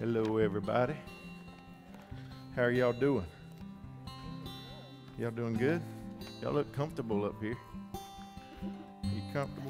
Hello, everybody. How are y'all doing? Y'all doing good? Y'all look comfortable up here. Are you comfortable?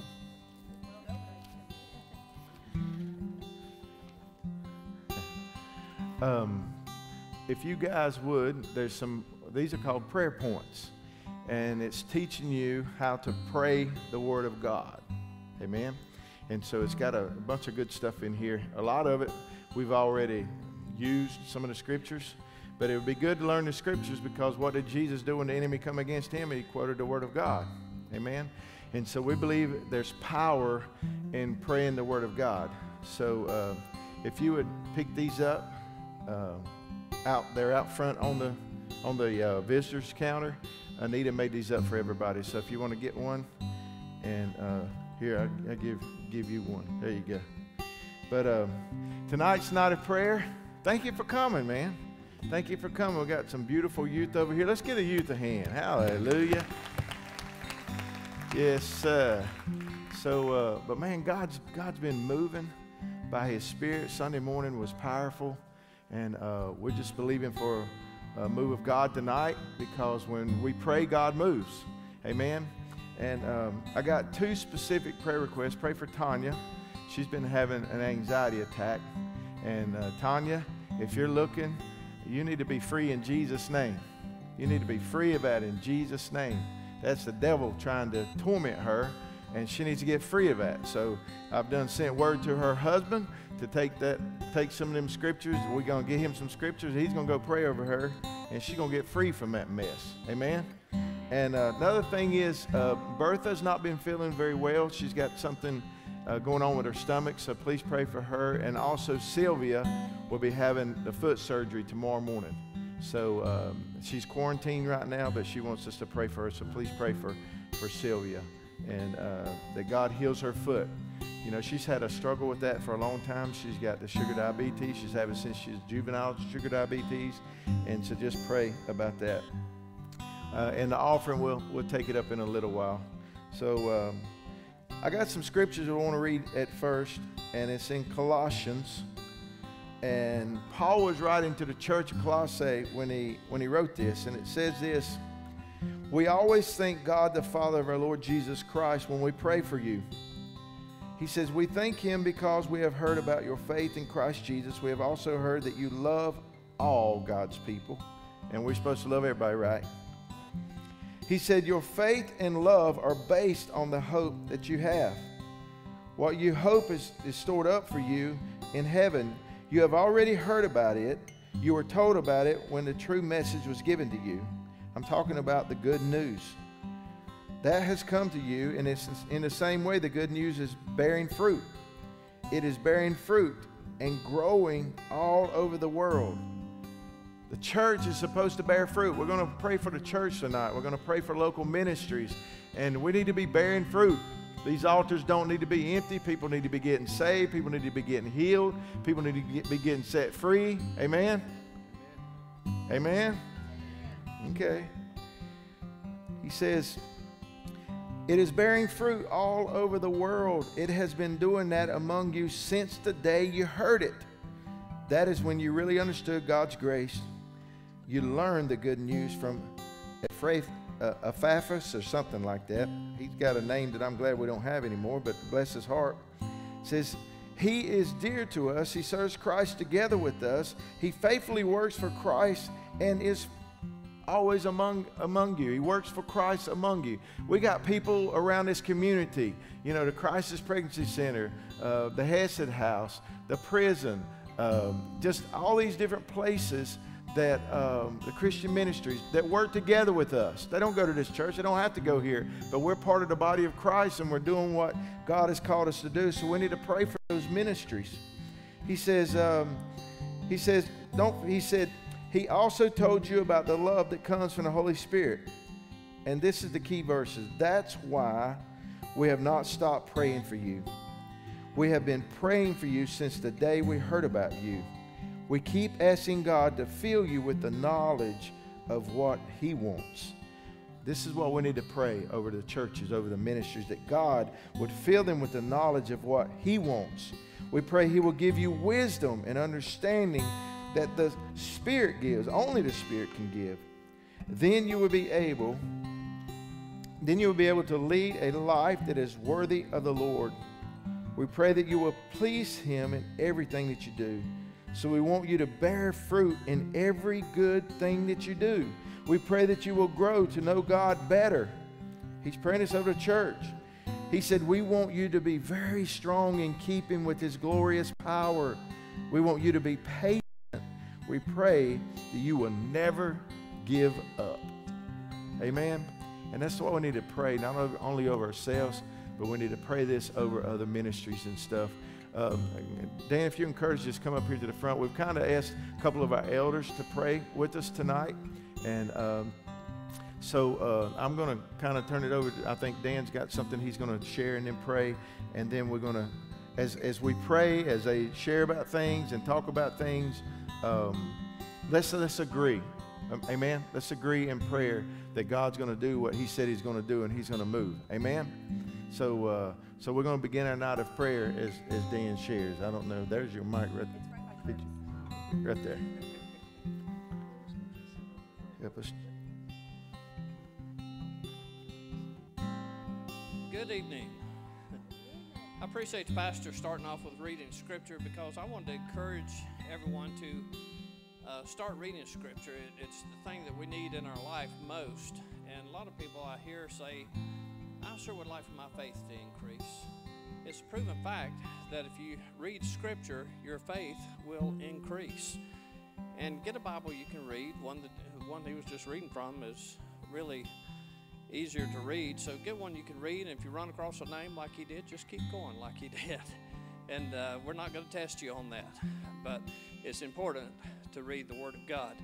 If you guys would, these are called prayer points, and it's teaching you how to pray the Word of God. Amen. And so it's got a bunch of good stuff in here. A lot of it we've already used, some of the scriptures, but it would be good to learn the scriptures, because what did Jesus do when the enemy come against him? He quoted the Word of God. Amen. And so we believe there's power in praying the Word of God. So if you would pick these up, they're out front on the visitors counter. Anita made these up for everybody. So if you want to get one, and here I give you one. There you go. But tonight's night of prayer. Thank you for coming, man. Thank you for coming. We got some beautiful youth over here. Let's get a youth a hand. Hallelujah. Yes, sir. So, but man, God's been moving by His Spirit. Sunday morning was powerful, and we're just believing for a move of God tonight, because when we pray, God moves. Amen. And I got two specific prayer requests. Pray for Tanya. She's been having an anxiety attack. And Tanya, if you're looking, you need to be free in Jesus' name. You need to be free of that in Jesus' name. That's the devil trying to torment her, and she needs to get free of that. So I've sent word to her husband to take some of them scriptures. We're going to get him some scriptures. He's going to go pray over her, and she's going to get free from that mess. Amen. And another thing is, Bertha's not been feeling very well. She's got something going on with her stomach, so please pray for her. And also Sylvia will be having the foot surgery tomorrow morning. So she's quarantined right now, but she wants us to pray for her, so please pray for Sylvia, and that God heals her foot. You know, she's had a struggle with that for a long time. She's got the sugar diabetes. She's having since she's juvenile sugar diabetes, and so just pray about that. And the offering, we'll take it up in a little while. So I got some scriptures I want to read at first, and it's in Colossians. And Paul was writing to the church of Colossae when he wrote this, and it says this: "We always thank God the Father of our Lord Jesus Christ when we pray for you." He says, "We thank Him because we have heard about your faith in Christ Jesus. We have also heard that you love all God's people." And we're supposed to love everybody, right? He said, "Your faith and love are based on the hope that you have. What you hope is stored up for you in heaven. You have already heard about it. You were told about it when the true message was given to you." I'm talking about the good news. That has come to you, and it's in the same way the good news is bearing fruit. It is bearing fruit and growing all over the world. The church is supposed to bear fruit. We're going to pray for the church tonight. We're going to pray for local ministries, and we need to be bearing fruit. These altars don't need to be empty. People need to be getting saved. People need to be getting healed. People need to be getting set free. Amen? Amen? Okay. He says, "It is bearing fruit all over the world. It has been doing that among you since the day you heard it." That is when you really understood God's grace. You learned the good news from Epaphras or something like that. He's got a name that I'm glad we don't have anymore, but bless his heart. It says, "He is dear to us. He serves Christ together with us. He faithfully works for Christ and is always among you." He works for Christ among you. We got people around this community, you know, the Crisis Pregnancy Center, the Hesed House, the prison, just all these different places that the Christian ministries that work together with us. They don't go to this church. They don't have to go here, but we're part of the body of Christ, and we're doing what God has called us to do. So we need to pray for those ministries. He says, "He also told you about the love that comes from the Holy Spirit." And this is the key verses. "That's why we have not stopped praying for you. We have been praying for you since the day we heard about you. We keep asking God to fill you with the knowledge of what He wants. This is what we need to pray over the churches, over the ministries, that God would fill them with the knowledge of what He wants. We pray He will give you wisdom and understanding that the Spirit gives, only the Spirit can give. Then you will be able to lead a life that is worthy of the Lord. We pray that you will please Him in everything that you do. So we want you to bear fruit in every good thing that you do. We pray that you will grow to know God better. He's praying this over the church. He said, we want you to be very strong in keeping with His glorious power. We want you to be patient. We pray that you will never give up. Amen. And that's what we need to pray, not only over ourselves, but we need to pray this over other ministries and stuff. Dan, if you're encouraged, just come up here to the front. We've kind of asked a couple of our elders to pray with us tonight. And so I'm going to kind of turn it over. I think Dan's got something he's going to share and then pray. And then we're going to, as we pray, as they share about things and talk about things, let's agree. Amen. Let's agree in prayer that God's going to do what He said He's going to do, and He's going to move. Amen. So we're going to begin our night of prayer as Dan shares. I don't know. There's your mic right there. Help us. Good evening. I appreciate the pastor starting off with reading scripture, because I wanted to encourage everyone to start reading scripture. It's the thing that we need in our life most. And a lot of people I hear say, I sure would like for my faith to increase. It's a proven fact that if you read scripture, your faith will increase. And get a Bible you can read. One he was just reading from is really easier to read. So get one you can read, and if you run across a name like he did, just keep going like he did. And we're not going to test you on that. But it's important to read the Word of God.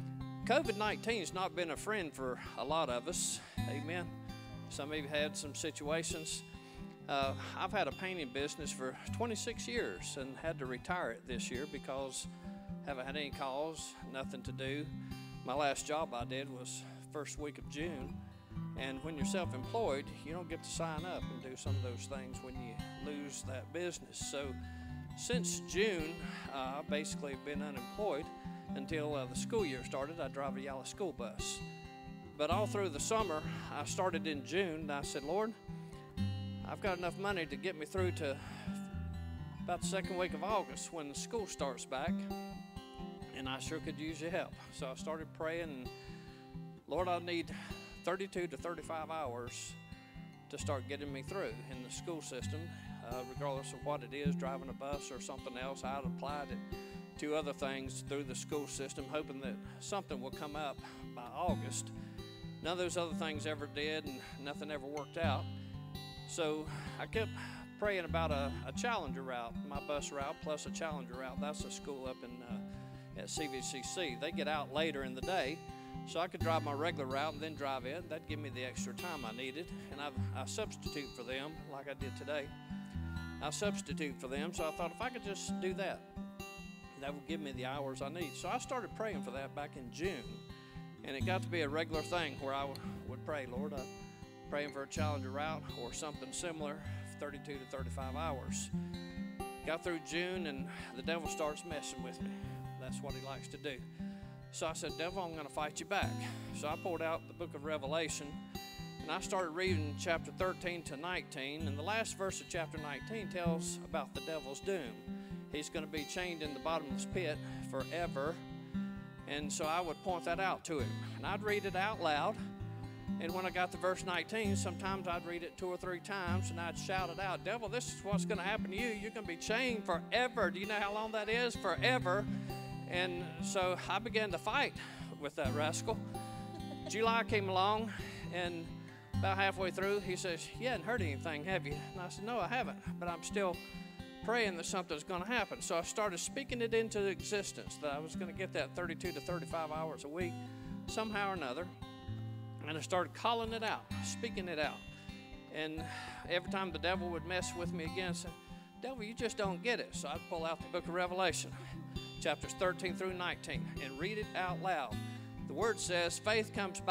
COVID-19 has not been a friend for a lot of us. Amen. Some of you had some situations. I've had a painting business for 26 years and had to retire it this year because I haven't had any calls, nothing to do. My last job I did was first week of June. And when you're self-employed, you don't get to sign up and do some of those things when you lose that business. So since June, I basically have been unemployed until the school year started. I drive a yellow school bus. But all through the summer, I started in June, and I said, Lord, I've got enough money to get me through to about the second week of August when the school starts back, and I sure could use your help. So I started praying, and Lord, I need 32 to 35 hours to start getting me through in the school system, regardless of what it is, driving a bus or something else. I had applied it to other things through the school system, hoping that something will come up by August. None of those other things ever did, and nothing ever worked out. So I kept praying about a Challenger route, my bus route plus a Challenger route. That's a school up in at CVCC. They get out later in the day, so I could drive my regular route and then drive in. That'd give me the extra time I needed, and I substitute for them like I did today. I substitute for them, so I thought if I could just do that, that would give me the hours I need. So I started praying for that back in June, and it got to be a regular thing where I would pray, Lord, I'm praying for a Challenger route or something similar, 32 to 35 hours. Got through June, and the devil starts messing with me. That's what he likes to do. So I said, devil, I'm going to fight you back. So I pulled out the book of Revelation, and I started reading chapter 13 to 19, and the last verse of chapter 19 tells about the devil's doom. He's going to be chained in the bottomless pit forever. And so I would point that out to him. And I'd read it out loud. And when I got to verse 19, sometimes I'd read it 2 or 3 times, and I'd shout it out, devil, this is what's going to happen to you. You're going to be chained forever. Do you know how long that is? Forever. And so I began to fight with that rascal. July came along, and about halfway through, he says, you hadn't heard anything, have you? And I said, no, I haven't, but I'm still praying that something's going to happen. So I started speaking it into existence, that I was going to get that 32 to 35 hours a week somehow or another. And I started calling it out, speaking it out. And every time the devil would mess with me again, I said, devil, you just don't get it. So I'd pull out the book of Revelation, chapters 13 through 19, and read it out loud. The word says, faith comes by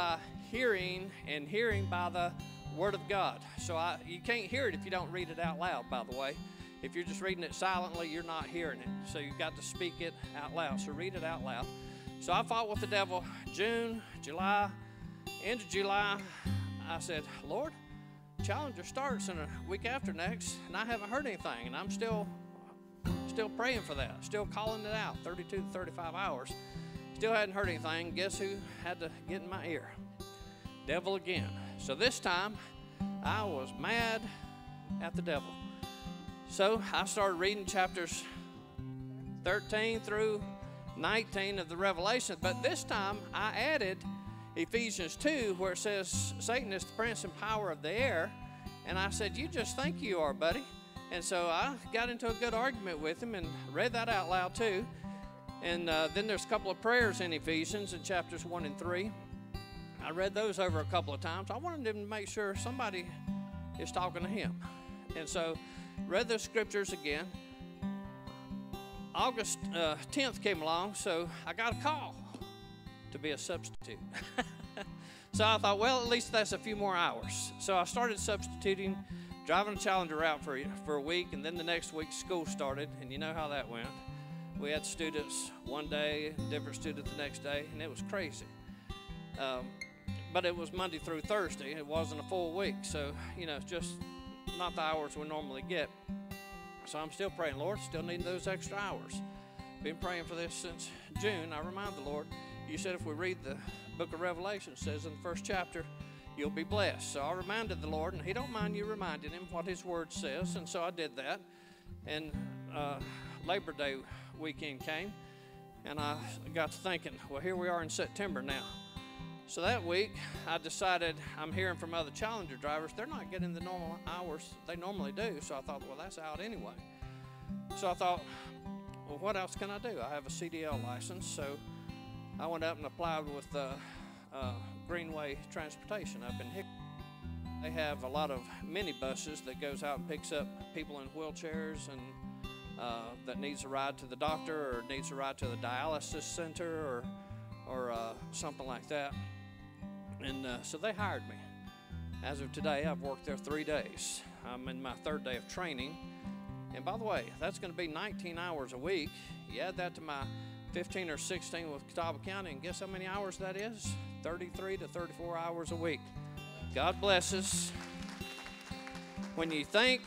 hearing, and hearing by the Word of God. So you can't hear it if you don't read it out loud, by the way. If you're just reading it silently, you're not hearing it. So you've got to speak it out loud. So read it out loud. So I fought with the devil June, July, end of July. I said, Lord, Challenger starts in a week after next, and I haven't heard anything. And I'm still praying for that, still calling it out, 32 to 35 hours. Still hadn't heard anything. Guess who had to get in my ear? Devil again. So this time, I was mad at the devil. So I started reading chapters 13 through 19 of the Revelation, but this time I added Ephesians 2, where it says Satan is the prince and power of the air, and I said, you just think you are, buddy. And so I got into a good argument with him and read that out loud too. And then there's a couple of prayers in Ephesians in chapters 1 and 3. I read those over a couple of times. I wanted him to make sure somebody is talking to him. And so read those scriptures again. August 10th came along, so I got a call to be a substitute. So I thought, well, at least that's a few more hours. So I started substituting, driving a Challenger route for a week, and then the next week school started, and you know how that went. We had students one day, different students the next day, and it was crazy. But it was Monday through Thursday. It wasn't a full week, so, just not the hours we normally get. So I'm still praying, Lord, still need those extra hours. Been praying for this since June. I remind the Lord, you said if we read the book of Revelation, it says in the first chapter, you'll be blessed. So I reminded the Lord, and he don't mind you reminding him what his word says, and so I did that. And Labor Day weekend came, and I got to thinking, well, here we are in September now. So that week, I decided, I'm hearing from other Challenger drivers, they're not getting the normal hours they normally do. So I thought, well, that's out anyway. So I thought, well, what else can I do? I have a CDL license, so I went up and applied with Greenway Transportation up in Hickory. They have a lot of minibuses that goes out and picks up people in wheelchairs and that needs a ride to the doctor or needs a ride to the dialysis center or something like that. And so they hired me. As of today, I've worked there 3 days. I'm in my 3rd day of training. And by the way, that's going to be 19 hours a week. You add that to my 15 or 16 with Catawba County, and guess how many hours that is? 33 to 34 hours a week. God bless us. When you think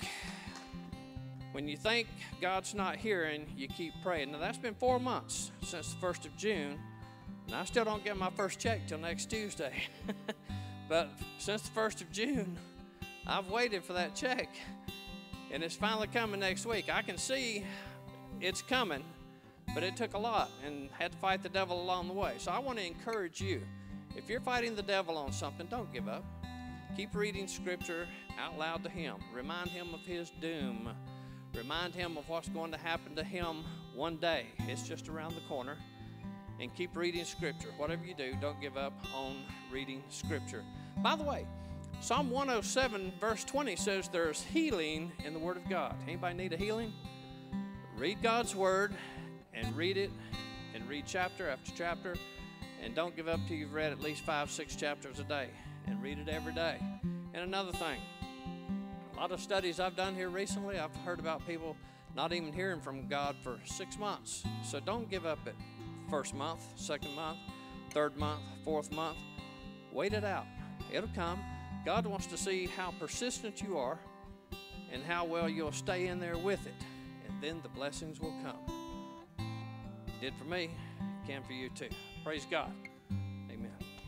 God's not hearing, you keep praying. Now, that's been 4 months since the 1st of June, and I still don't get my first check till next Tuesday. But since the 1st of June, I've waited for that check, and it's finally coming next week. I can see it's coming, but it took a lot and had to fight the devil along the way. So I want to encourage you, if you're fighting the devil on something, don't give up. Keep reading Scripture out loud to him. Remind him of his doom. Remind him of what's going to happen to him one day. It's just around the corner. And keep reading Scripture. Whatever you do, don't give up on reading Scripture. By the way, Psalm 107 verse 20 says there's healing in the Word of God. Anybody need a healing? Read God's Word and read it and read chapter after chapter. And don't give up till you've read at least 5-6 chapters a day. And read it every day. And another thing, a lot of studies I've done here recently, I've heard about people not even hearing from God for 6 months. So don't give up at first month, second month, third month, fourth month. Wait it out. It'll come. God wants to see how persistent you are and how well you'll stay in there with it. And then the blessings will come. Did for me, can for you too. Praise God. Amen.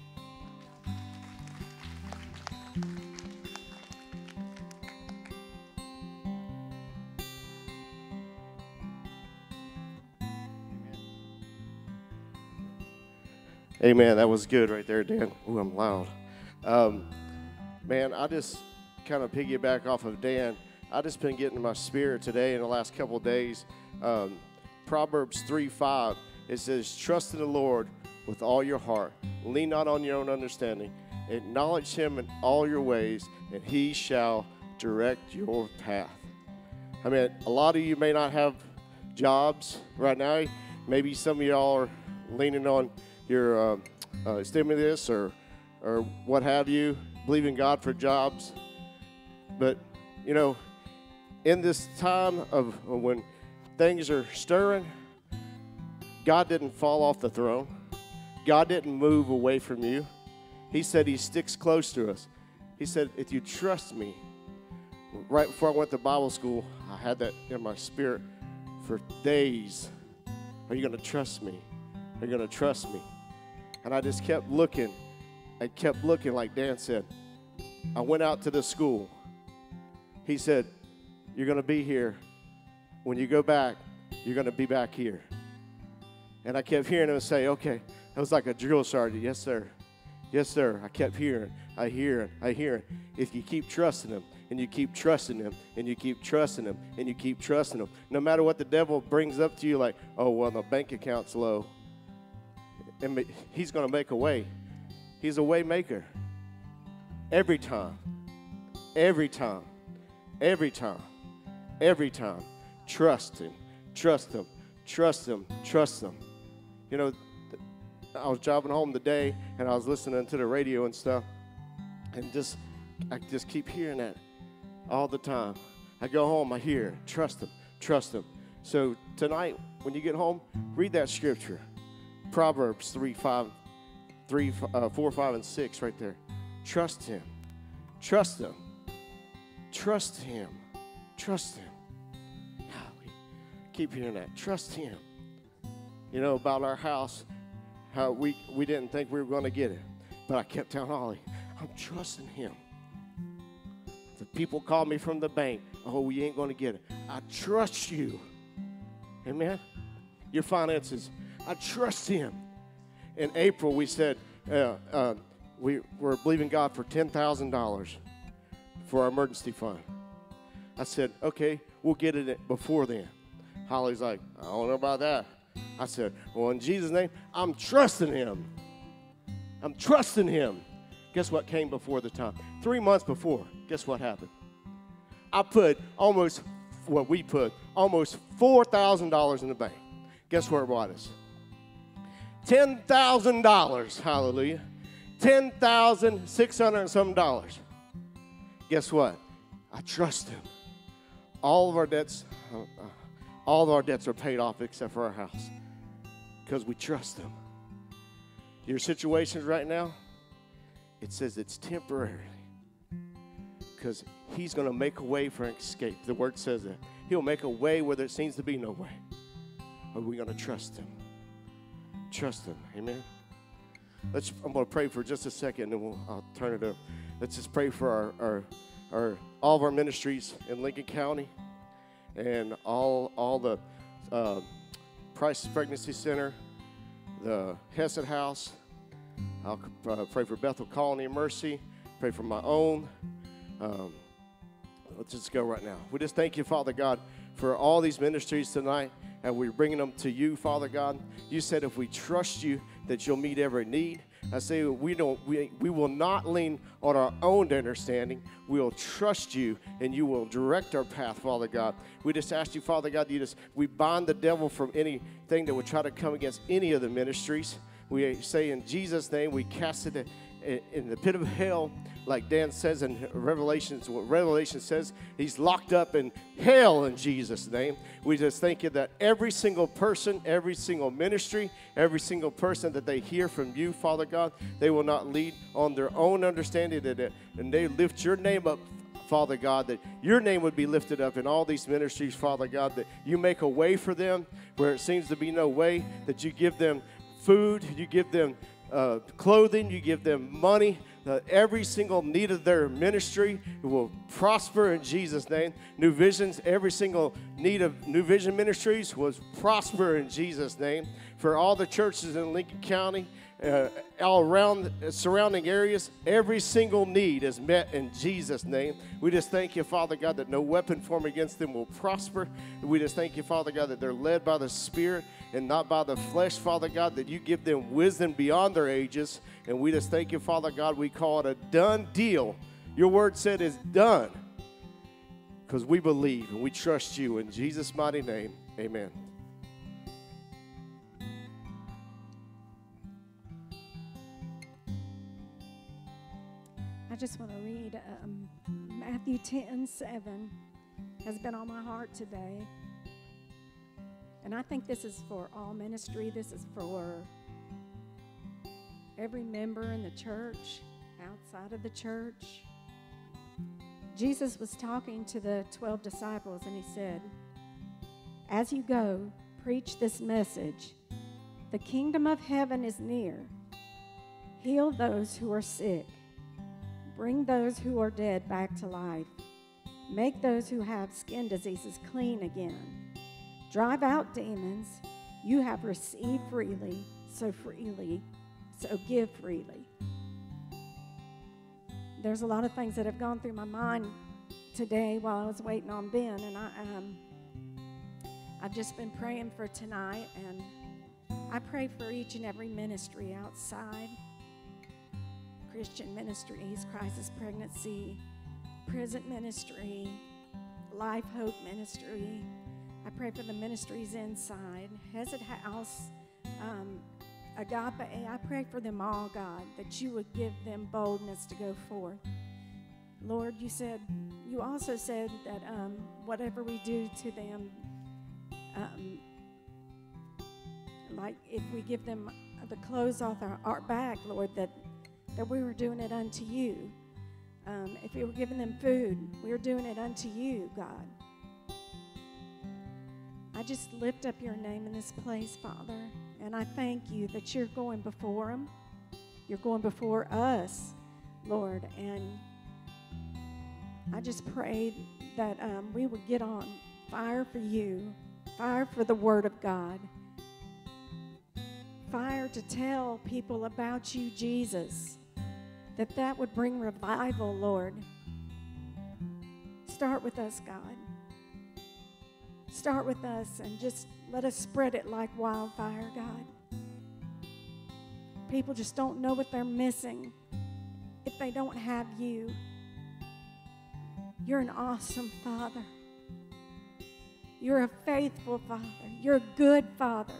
Amen. That was good right there, Dan. Ooh, I'm loud. Man, I just kind of piggyback off of Dan. I just been getting in my spirit today in the last couple of days. Proverbs 3:5. It says, "Trust in the Lord with all your heart. Lean not on your own understanding. Acknowledge him in all your ways, and he shall direct your path." I mean, a lot of you may not have jobs right now. Maybe some of y'all are leaning on your stimulus or or what have you, believe in God for jobs. But, you know, in this time of when things are stirring, God didn't fall off the throne. God didn't move away from you. He said he sticks close to us. He said, if you trust me, right before I went to Bible school, I had that in my spirit for days. Are you going to trust me? Are you going to trust me? And I just kept looking. I kept looking, like Dan said. I went out to the school. He said, you're going to be here. When you go back, you're going to be back here. And I kept hearing him say, okay. It was like a drill sergeant. Yes, sir. Yes, sir. I kept hearing. I hear it. I hear it. If you keep trusting him, and you keep trusting him, and you keep trusting him, and you keep trusting him, no matter what the devil brings up to you, like, oh, well, the bank account's low, and he's going to make a way. He's a way maker. Every time. Every time. Every time. Every time. Trust him. Trust him. Trust him. Trust him. You know, I was driving home today, and I was listening to the radio and stuff, and I just keep hearing that all the time. I go home, I hear it. Trust him. Trust him. So tonight, when you get home, read that scripture. Proverbs 4, 5, and 6 right there. Trust him. Trust him. Trust him. Trust him. Golly, keep hearing that. Trust him. You know, about our house, how we didn't think we were going to get it. But I kept telling Ollie, I'm trusting him. The people called me from the bank. Oh, we ain't going to get it. I trust you. Amen? Your finances. I trust him. In April, we said we're believing God for $10,000 for our emergency fund. I said, okay, we'll get it before then. Holly's like, I don't know about that. I said, well, in Jesus' name, I'm trusting him. I'm trusting him. Guess what came before the time? 3 months before, guess what happened? We put almost $4,000 in the bank. Guess where it brought us? $10,000, hallelujah. $10,600 and some dollars. Guess what? I trust him. All of our debts are paid off except for our house because we trust him. Your situations right now, it says it's temporary because he's going to make a way for an escape. The word says that. He'll make a way where there seems to be no way. Are we going to trust him? Trust him. Amen. I'm going to pray for just a second, and then I'll turn it up. Let's just pray for all of our ministries in Lincoln County and all the Price Pregnancy Center, the Hesed House. I'll pray for Bethel Colony of Mercy. Pray for my own. Let's just go right now. We just thank you, Father God, for all these ministries tonight, and we're bringing them to you, Father God. You said if we trust you, that you'll meet every need. I say we will not lean on our own understanding. We'll trust you, and you will direct our path, Father God. We just ask you, Father God, we bind the devil from anything that would try to come against any of the ministries. We say in Jesus' name, we cast it in the pit of hell, like Dan says in Revelations. What Revelation says, he's locked up in hell in Jesus' name. We just thank you that every single person, every single ministry, every single person that they hear from you, Father God, they will not lead on their own understanding, and they lift your name up, Father God, that your name would be lifted up in all these ministries, Father God, that you make a way for them where it seems to be no way, that you give them food, you give them clothing, you give them money, every single need of their ministry will prosper in Jesus' name. New Visions, every single need of New Vision Ministries was prosper in Jesus' name. For all the churches in Lincoln County, all around surrounding areas, every single need is met in Jesus' name. We just thank you, Father God, that no weapon formed against them will prosper. And we just thank you, Father God, that they're led by the Spirit and not by the flesh, Father God, that you give them wisdom beyond their ages. And we just thank you, Father God, we call it a done deal. Your word said it's done because we believe and we trust you. In Jesus' mighty name, amen. read Matthew 10:7 has been on my heart today. And I think this is for all ministry. This is for every member in the church, outside of the church. Jesus was talking to the 12 disciples, and he said, "As you go, preach this message. The kingdom of heaven is near. Heal those who are sick. Bring those who are dead back to life. Make those who have skin diseases clean again. Drive out demons. You have received freely, so give freely." There's a lot of things that have gone through my mind today while I was waiting on Ben, and I've just been praying for tonight, and I pray for each and every ministry outside. Christian Ministries, Crisis Pregnancy, Prison Ministry, Life Hope Ministry. I pray for the ministries inside, Hesed House, Agape. I pray for them all, God, that you would give them boldness to go forth. Lord, you also said that whatever we do to them, like if we give them the clothes off our back, Lord, that we were doing it unto you. If we were giving them food, we were doing it unto you, God. I just lift up your name in this place, Father, and I thank you that you're going before them. You're going before us, Lord, and I just pray that we would get on fire for you, fire for the Word of God, fire to tell people about you, Jesus, that would bring revival, Lord. Start with us, God. Start with us and just let us spread it like wildfire, God. People just don't know what they're missing if they don't have you. You're an awesome Father. You're a faithful Father. You're a good Father.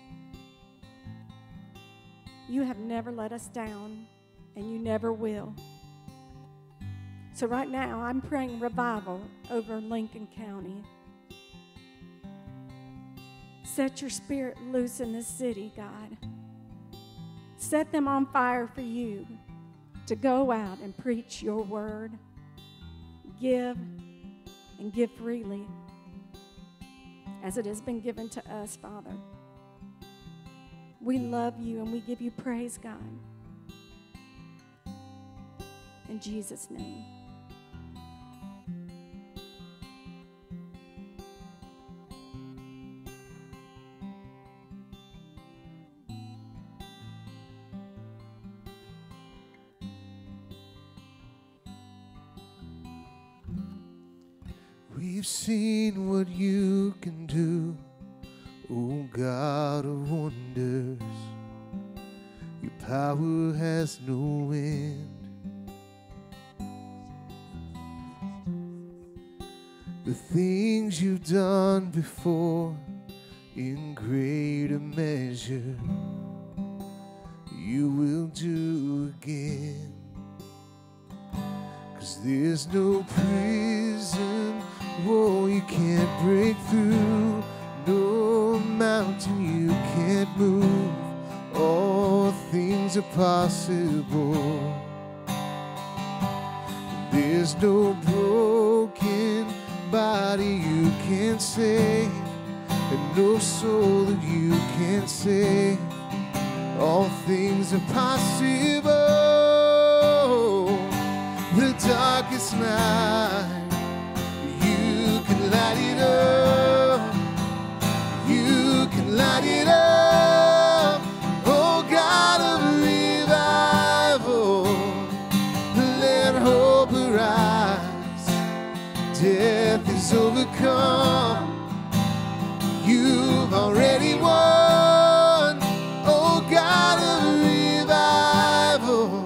You have never let us down, and you never will. So right now, I'm praying revival over Lincoln County. Set your spirit loose in this city, God. Set them on fire for you to go out and preach your word. Give and give freely as it has been given to us, Father. We love you and we give you praise, God. In Jesus' name. We've seen what you can do, oh God of wonders. Your power has no end. The things you've done before, in greater measure, you will do again. 'Cause there's no prison wall you can't break through, no mountain you can't move. All things are possible. There's no broken body you can't save, and no soul that you can't save. All things are possible. The darkest night, you can light it up. You can light it up. Oh God of revival, let hope arise. Death is overcome. You've already won. Oh God of revival,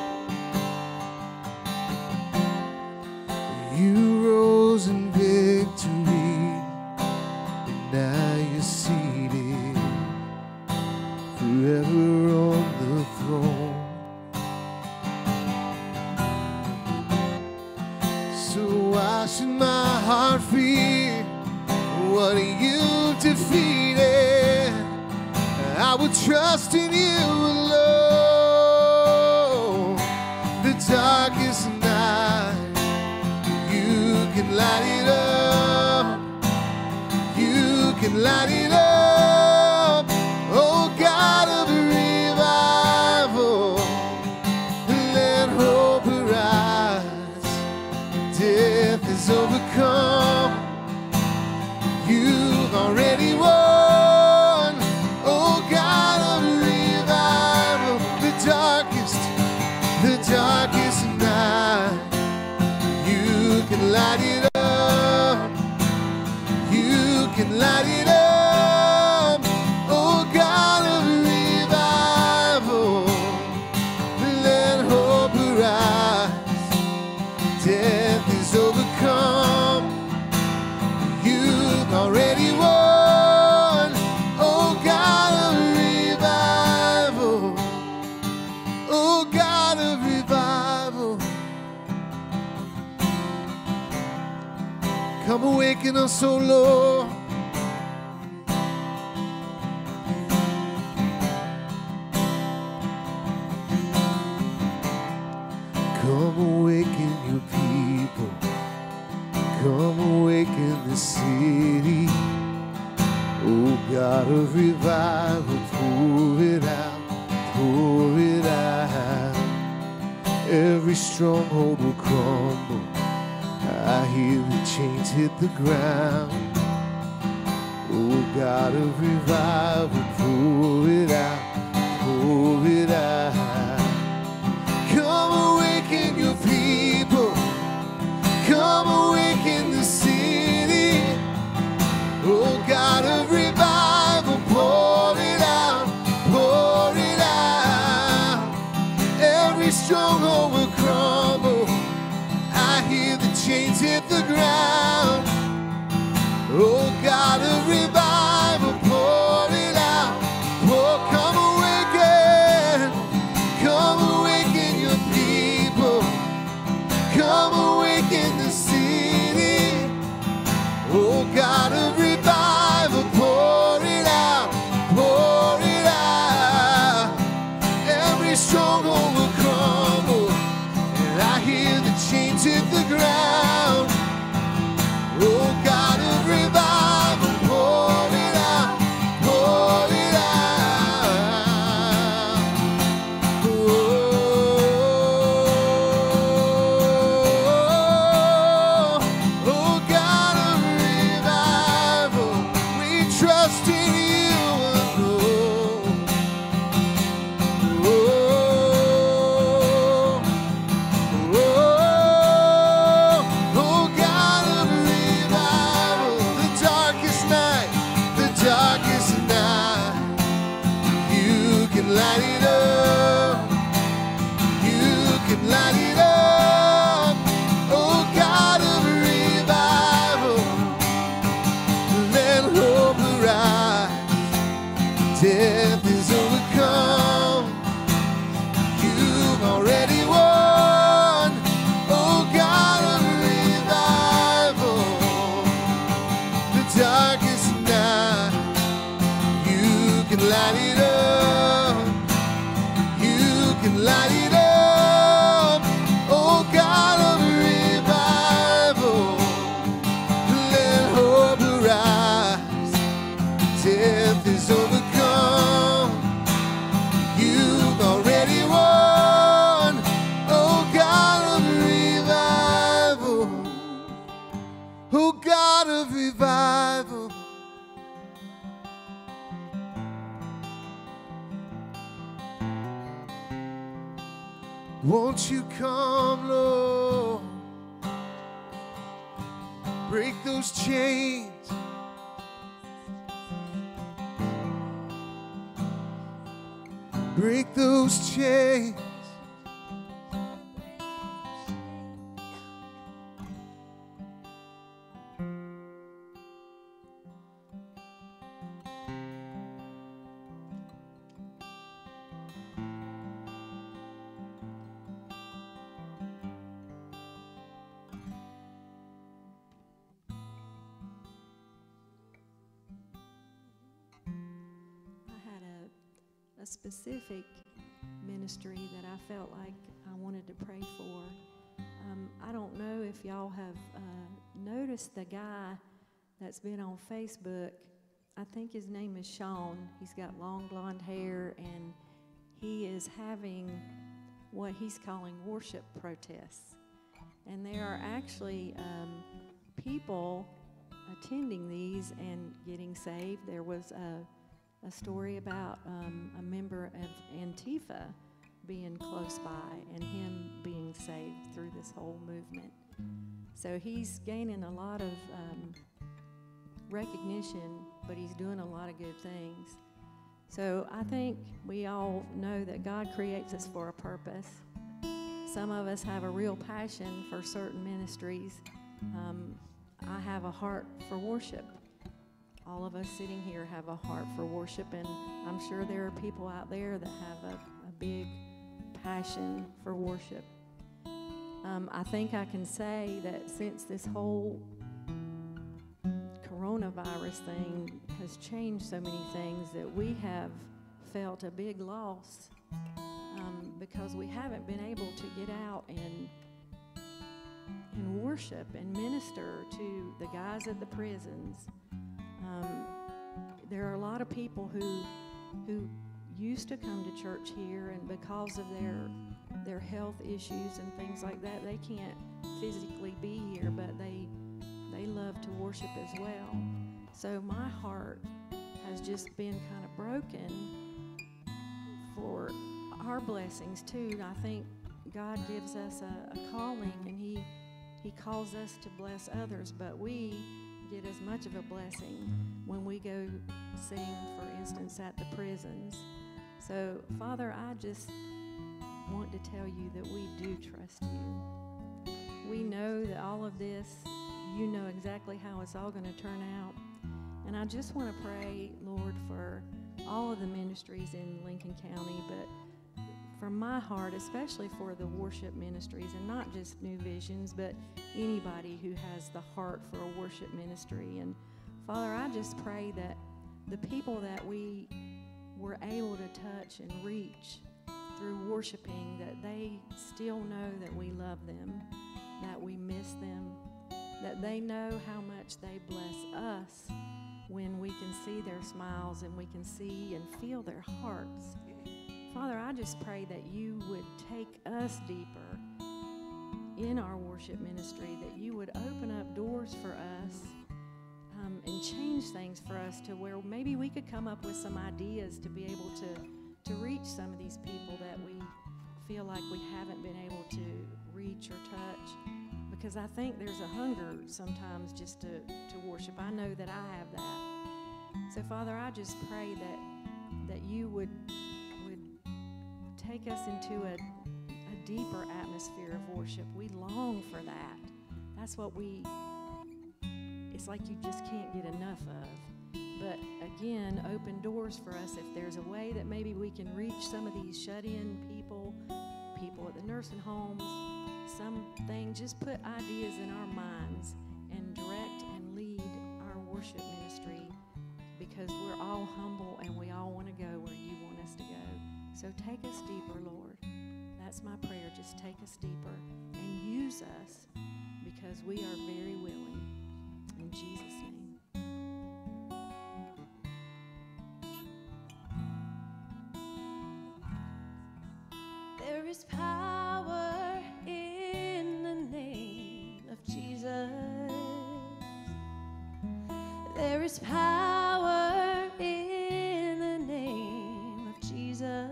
you rose in victory, and now you're seated forever on the throne. watching my heart feel what you defeated. I will trust in you alone. The darkest night, you can light it up. You can light it up. Oh God of revival, let hope arise. Death is overcome. You've already won. Oh God of revival, the darkest night, you can light it up. You can light it up. Oh God of revival, let hope arise. Death is overcome. You've already won. Oh God of revival. Oh God of revival. Come awaken us, oh Lord. Come awaken your people. Come awaken the city. Oh God of revival, pour it out, pour it out. Every stronghold will crumble. I hear the chains hit the ground. Oh God of revival, pour it out, pour it out. Come awaken your people. Come awaken the city. Oh God of revival, pour it out, pour it out. Every stronghold will crumble. I hear the chains hit the ground. Oh God of revival, pour it out. Oh, come awaken your people. Come awaken the city. Oh God of revival, pour it out, pour it out. Every stronghold will crumble, and I hear the chains hit the ground. Oh God of revival, pour it out, pour it out. Oh God of revival, we trust in you alone. Oh God of revival, the darkest night, you can light it up. You can light it up. Oh God of revival, let hope arise. Death is overcome. You've already won. Oh God of revival, the darkest night, you can light it up. You can light it up. Oh God of revival, let hope arise. Death is overcome. You've already won. Oh God of revival. Oh God of revival. Won't you come, Lord? Break those chains. Break those chains. specific ministry that I felt like I wanted to pray for. I don't know if y'all have noticed the guy that's been on Facebook. I think his name is Sean. He's got long blonde hair, and he is having what he's calling worship protests. And there are actually people attending these and getting saved. There was a story about a member of Antifa being close by and him being saved through this whole movement. So he's gaining a lot of recognition, but he's doing a lot of good things. So I think we all know that God creates us for a purpose. Some of us have a real passion for certain ministries. I have a heart for worship. All of us sitting here have a heart for worship, and I'm sure there are people out there that have a big passion for worship. I think I can say that since this whole coronavirus thing has changed so many things, that we have felt a big loss because we haven't been able to get out and worship and minister to the guys at the prisons. There are a lot of people who used to come to church here, and because of their health issues and things like that, they can't physically be here, but they love to worship as well. So my heart has just been kind of broken for our blessings too. I think God gives us a calling, and He calls us to bless others, but we get as much of a blessing when we go sing, for instance, at the prisons. So, Father, I just want to tell you that we do trust you. We know that all of this, you know exactly how it's all going to turn out. And I just want to pray, Lord, for all of the ministries in Lincoln County, but from my heart, especially for the worship ministries, and not just New Visions, but anybody who has the heart for a worship ministry. And Father, I just pray that the people that we were able to touch and reach through worshiping, that they still know that we love them, that we miss them, that they know how much they bless us when we can see their smiles and we can see and feel their hearts. Father, I just pray that you would take us deeper in our worship ministry, that you would open up doors for us and change things for us to where maybe we could come up with some ideas to be able to reach some of these people that we feel like we haven't been able to reach or touch. Because I think there's a hunger sometimes just to worship. I know that I have that. So, Father, I just pray that you would take us into a deeper atmosphere of worship. We long for that. That's what it's like you just can't get enough of. But again, open doors for us. If there's a way that maybe we can reach some of these shut-in people at the nursing homes, something, just put ideas in our minds and direct and lead our worship ministry, because we're all humble and we all want to go where you want us to go. So take us deeper, Lord. That's my prayer. Just take us deeper and use us, because we are very willing. In Jesus' name. There is power in the name of Jesus. There is power in the name of Jesus.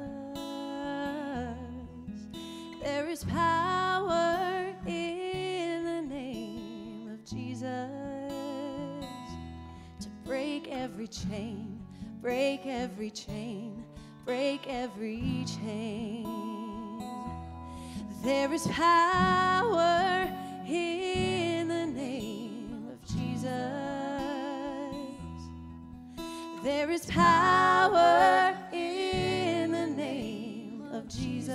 There is power in the name of Jesus to break every chain, break every chain, break every chain. There is power in the name of Jesus. There is power in the name of Jesus.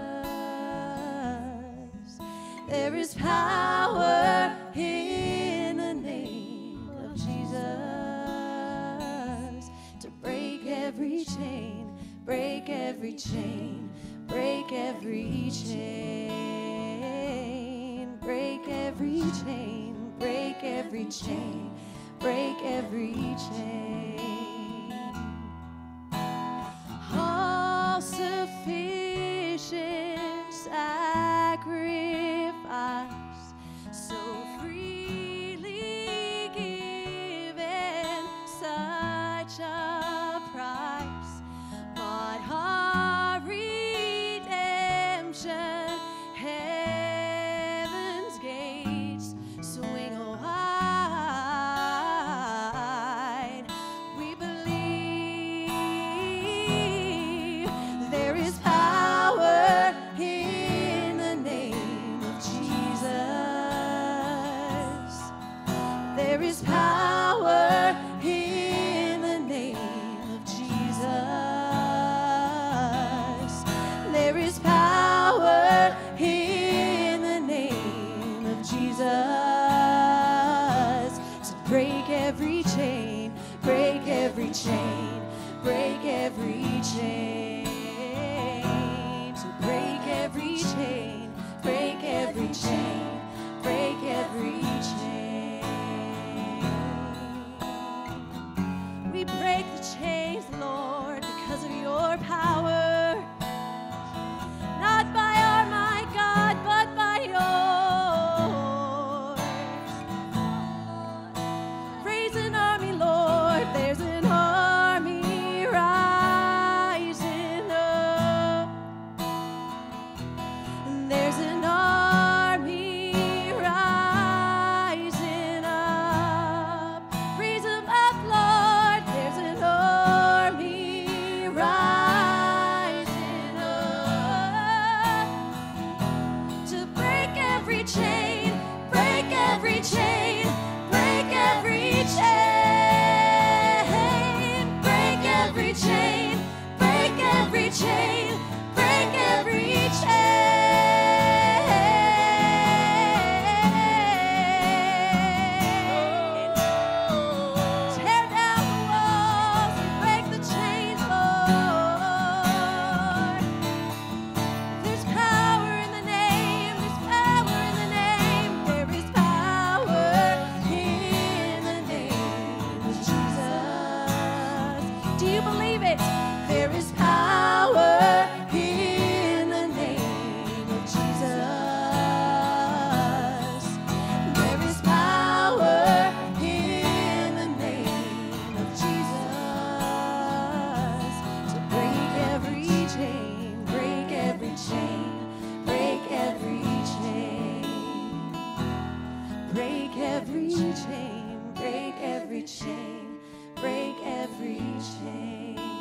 There is power in the name of Jesus to break every chain, break every chain, break every chain, break every chain, break every chain, break every chain. All sufficient sacrifice, so freely given, such a price, but our redemption, heaven's gates swing wide. We believe there is power in the name of Jesus. There is power in the name of Jesus. There is power in the name of Jesus to break every chain, break every chain, break every chain, to break every chain, break every chain, break every chain. We break the chains, Lord, because of your power. Not by our might, God, but by yours. Raise an army, Lord. There's an army rising up. There's an army rising up. Raise them up, Lord. There's an army rising up to break every chain, break every chain, break every chain, break every chain, break every chain, break every chain. Tear down the walls and break the chains, Lord. There's power in the name, there's power in the name, there is power in the name of Jesus. Do you believe it? There is power in the name of Jesus. There is power in the name of Jesus to break every chain, break every chain, break every chain, break every chain, break every chain, break every chain.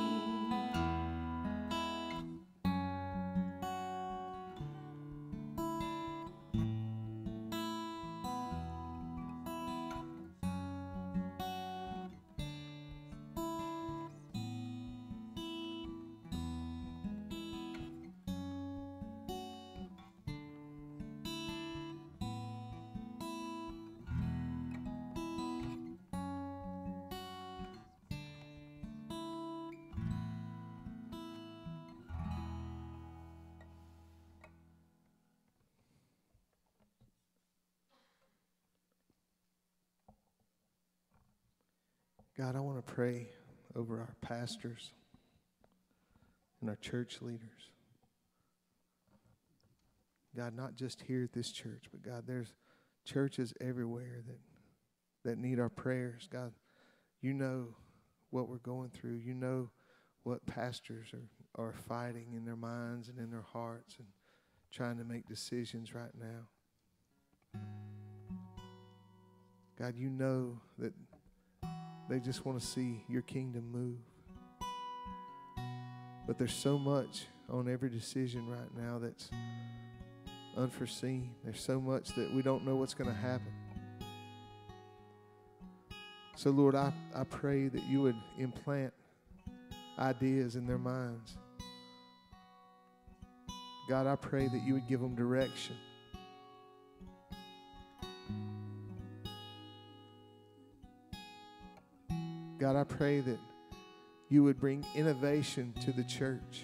God, I want to pray over our pastors and our church leaders. God, not just here at this church, but God, there's churches everywhere that need our prayers. God, you know what we're going through. You know what pastors are fighting in their minds and in their hearts and trying to make decisions right now. God, you know that they just want to see your kingdom move. But there's so much on every decision right now that's unforeseen. There's so much that we don't know what's going to happen. So, Lord, I pray that you would implant ideas in their minds. God, I pray that you would give them direction. God, I pray that you would bring innovation to the church.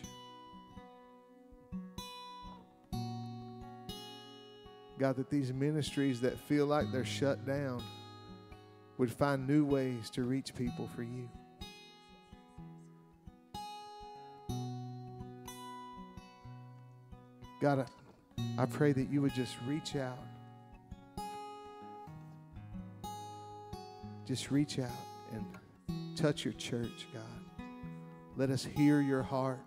God, that these ministries that feel like they're shut down would find new ways to reach people for you. God, I pray that you would just reach out. Just reach out and touch your church, God. Let us hear your heart.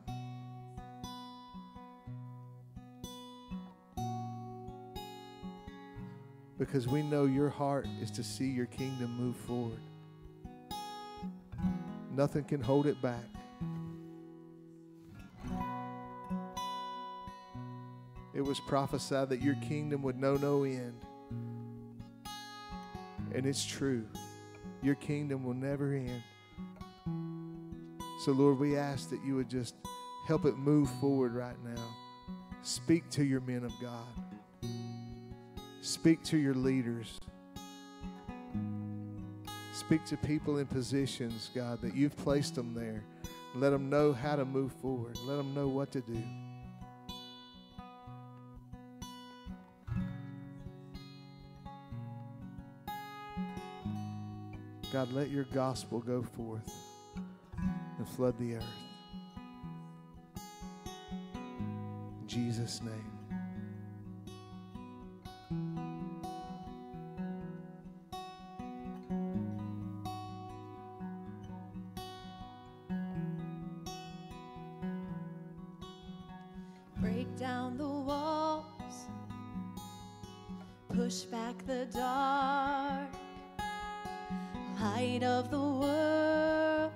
Because we know your heart is to see your kingdom move forward. Nothing can hold it back. It was prophesied that your kingdom would know no end. And it's true. Your kingdom will never end. So, Lord, we ask that you would just help it move forward right now. Speak to your men of God. Speak to your leaders. Speak to people in positions, God, that you've placed them there. Let them know how to move forward. Let them know what to do. God, let your gospel go forth and flood the earth. In Jesus' name. Break down the walls, push back the dark. Light of the world,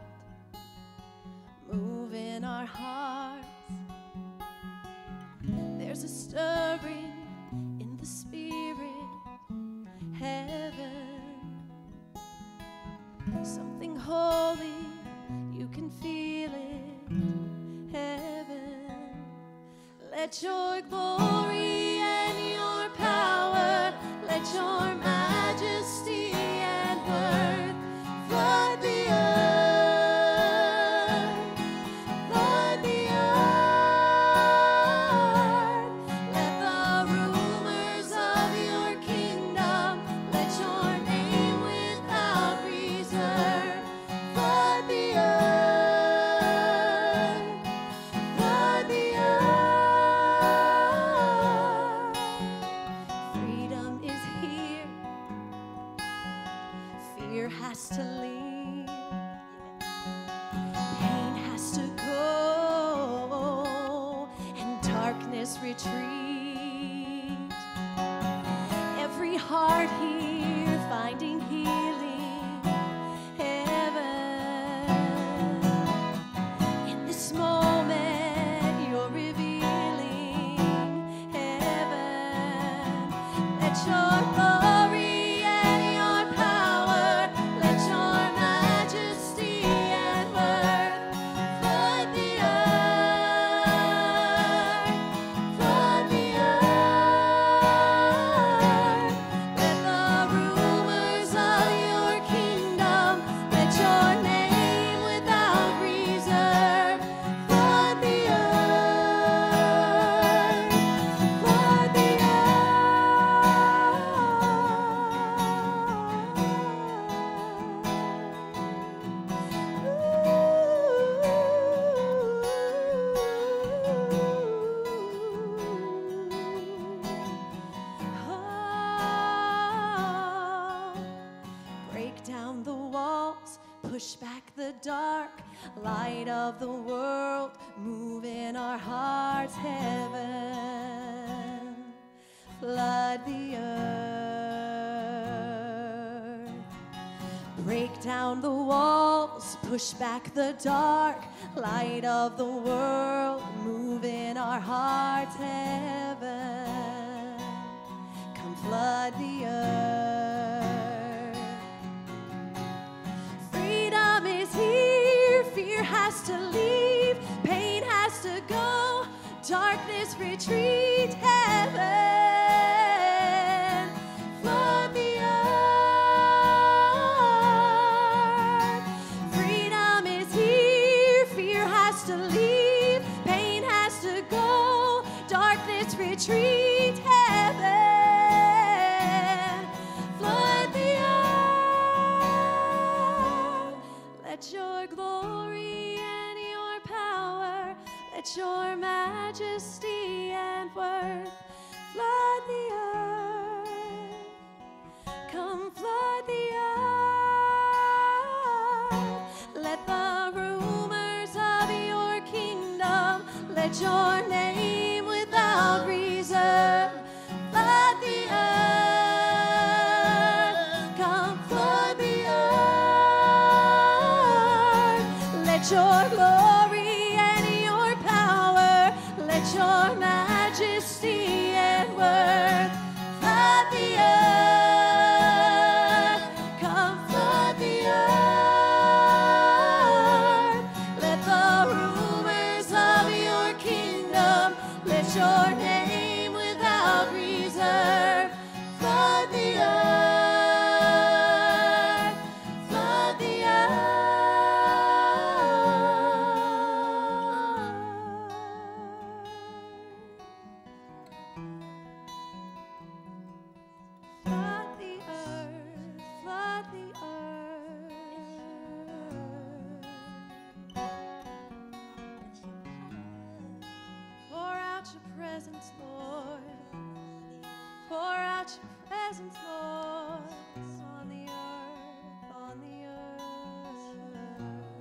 move in our hearts. There's a stirring in the spirit, heaven. Something holy, you can feel it, heaven. Let your glory and your power, let your majesty and worth flood the earth, flood the earth. Let the rumors of your kingdom, let your name without reserve flood the earth, flood the earth. Freedom is here. Fear has to leave. Pain has to go. And darkness retreat. Every heart here finding healing. Heaven. In this moment you're revealing. Heaven. Let your glory and your power, let your majesty and worth flood the earth, flood the earth. Let the rumors of your kingdom, let your name without reserve flood the earth, flood the Break down the walls, push back the dark. Light of the world, move in our hearts. Heaven, flood the earth. Break down the walls, push back the dark. Light of the world, move in our hearts. Heaven, come flood the earth. Freedom is here, fear has to leave, pain has to go, darkness retreat. Heaven, flood the earth. Freedom is here. majesty and worth. Flood the earth. Come flood the earth. Let the rumors of your kingdom, let your name without reserve flood the earth. Come flood the earth. Let your glory and your power, let your majesty and worth flood the earth. Come flood the earth. Let the rumors of your kingdom, let your name without reserve flood the earth. Flood the Flood the earth, flood the earth. Pour out your presence, Lord. Pour out your presence, Lord, on the earth, on the earth.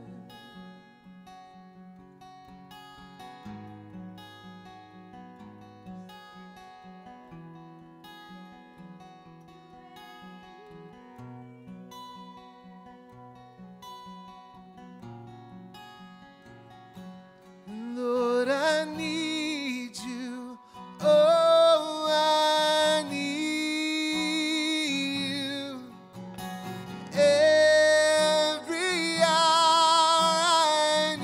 Lord, I need you. Oh, I need you. Every hour I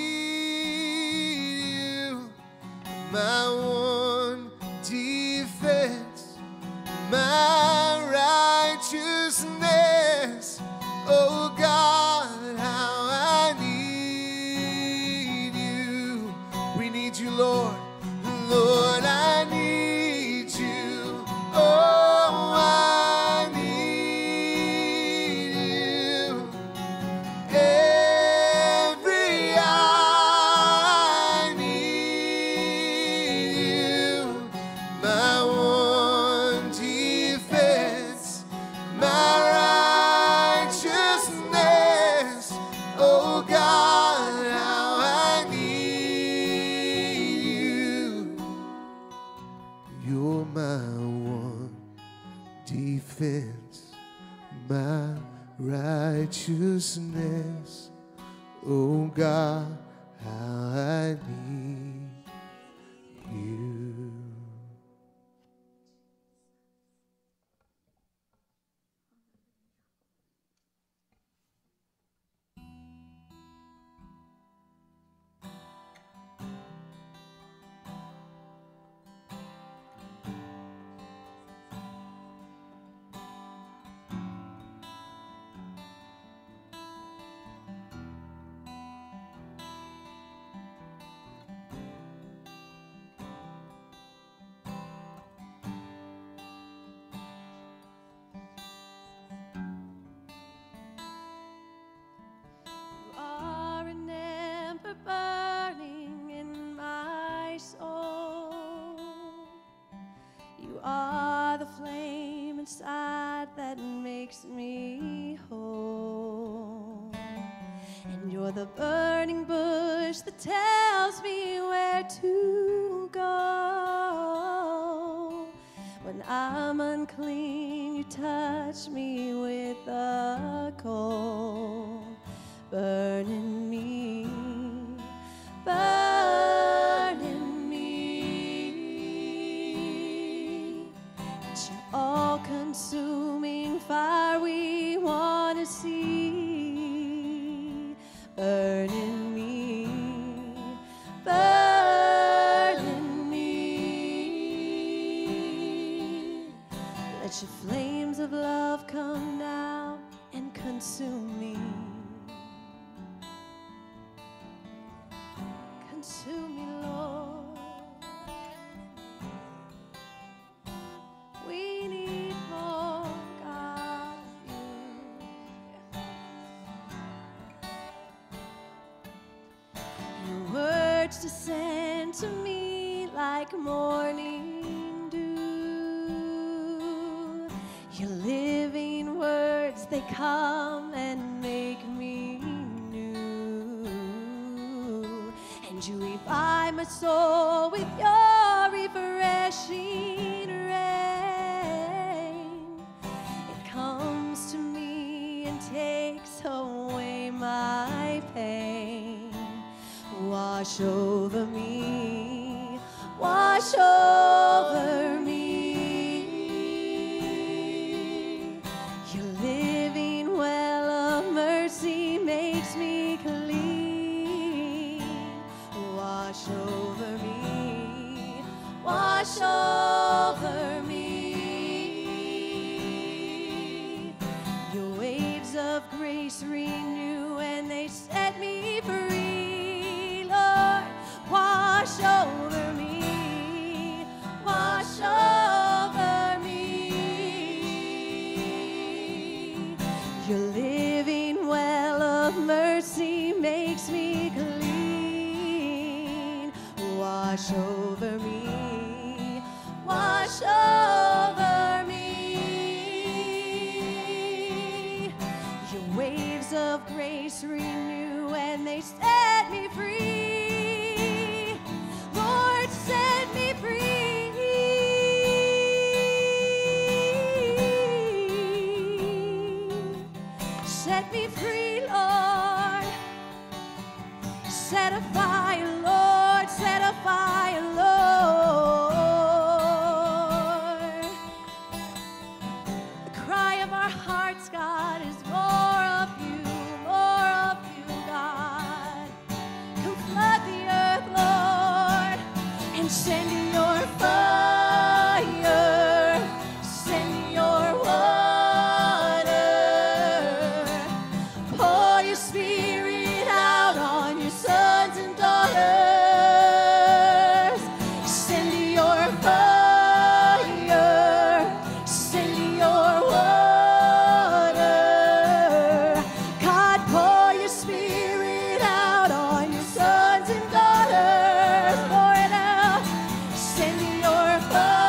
need you. My one defense, my righteousness. Oh God, how I need you. We need you, Lord. Lord, I need you. Oh, I need you. Every hour I need you. My one defense, my righteousness. Oh God, how I need you. You're my one defense, my righteousness. Oh God, how I need you. You are an ember burning in my soul. You are the flame inside that makes me whole. And you're the burning bush that tells me where to go. When I'm unclean, you touch me with a coal. Burning me, burning me. It's your all-consuming fire we want to see. Burning me, burning me. Let your flames of love come down and consume me. Consume me, Lord. We need more, God, of you. Your words descend to me like morning dew. Your living words, they come and make me new. And you revive my soul with your refreshing rain. It comes to me and takes away my pain. Wash over me, wash over me. Your living well of mercy makes me clean. Wash over me, wash over me. Your waves of grace renew and they set me free. Lord, wash over me, wash over me. Your living well of mercy makes me clean. Wash over me, wash over me. Your waves of grace renew and they set me free. Lord, set me free. Set me free, Lord. Set a fire, Lord. Set a fire, Lord. The cry of our hearts, God, is more of you, God. Come flood the earth, Lord, and send your fire, send your water. Pour your spirit out on your sons and daughters. Send your fire, send your water. God, pour your spirit out on your sons and daughters. Pour it out. Send your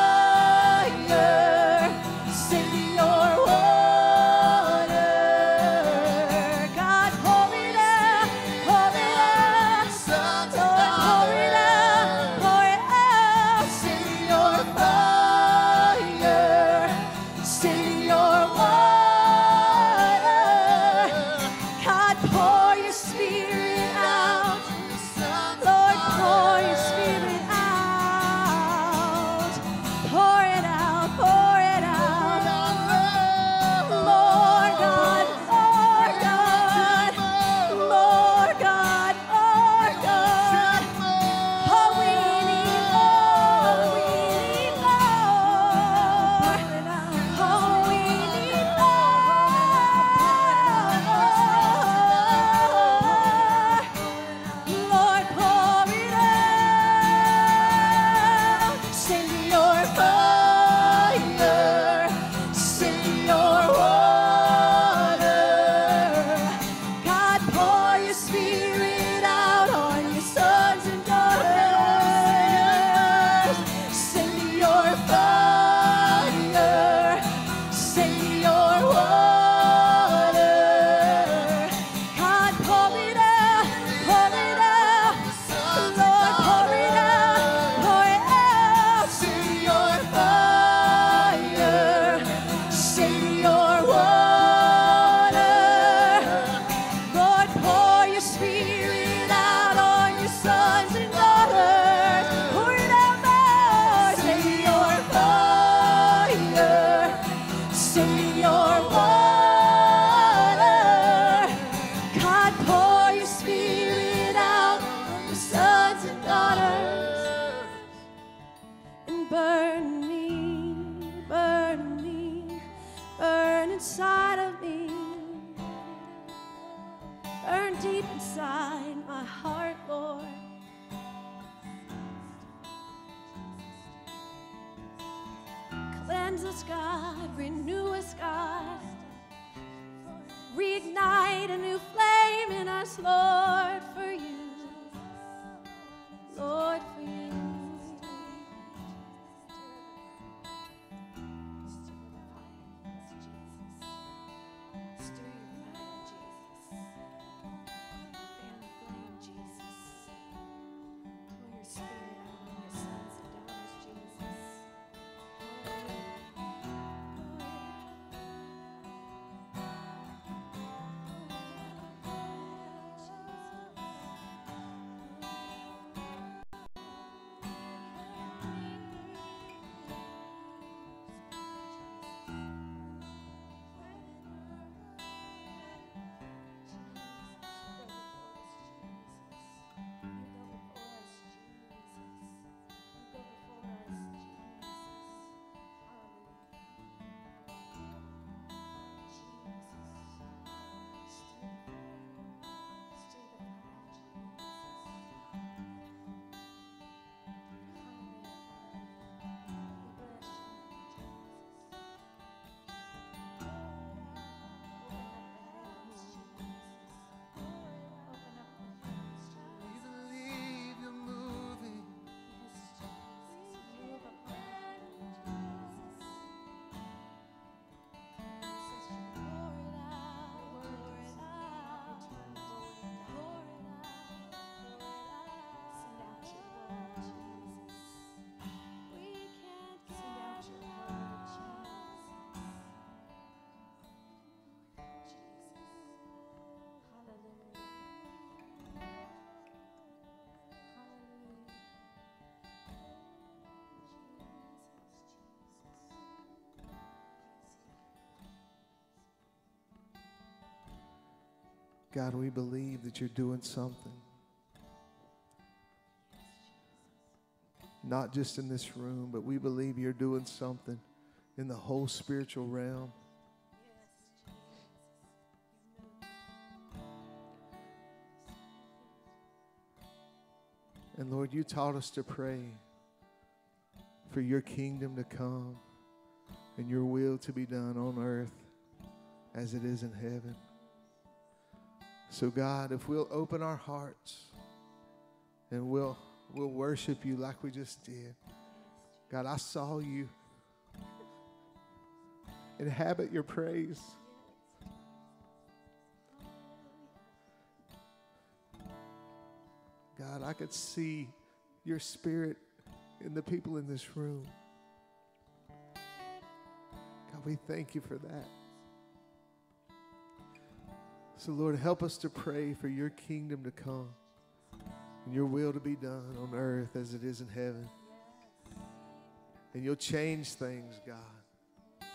fire, send your water. God, pour it out, pour it out. Lord, pour it out, pour it out. Send your fire, send your water. God, pour your spirit out. Lord, pour your spirit out. Pour it out, pour it out. More God, more God, more God, more God. Oh, we need more, we need more. Oh, we need more. Lord, pour it out. Send your fire, send your water. God, pour your spirit out on your sons and daughters. Send your fire, send your water. God, pour it out, pour it out. Lord, pour it out, pour it out. Send your fire, send your water. Lord, pour your spirit out on your sons and daughters. Pour it out, Lord. Send your fire, send your water. God, pour your spirit out on your sons and daughters. And burn me, burn me, burn inside of me. Burn deep inside my heart, Lord. Cleanse us, God, renew us, God. Reignite a new flame in us, Lord, for you. Lord, for you. God, we believe that you're doing something. Not just in this room, but we believe you're doing something in the whole spiritual realm. And Lord, you taught us to pray for your kingdom to come and your will to be done on earth as it is in heaven. So God, if we'll open our hearts and we'll worship you like we just did. God, I saw you inhabit your praise. God, I could see your spirit in the people in this room. God, we thank you for that. So, Lord, help us to pray for your kingdom to come and your will to be done on earth as it is in heaven. And you'll change things, God.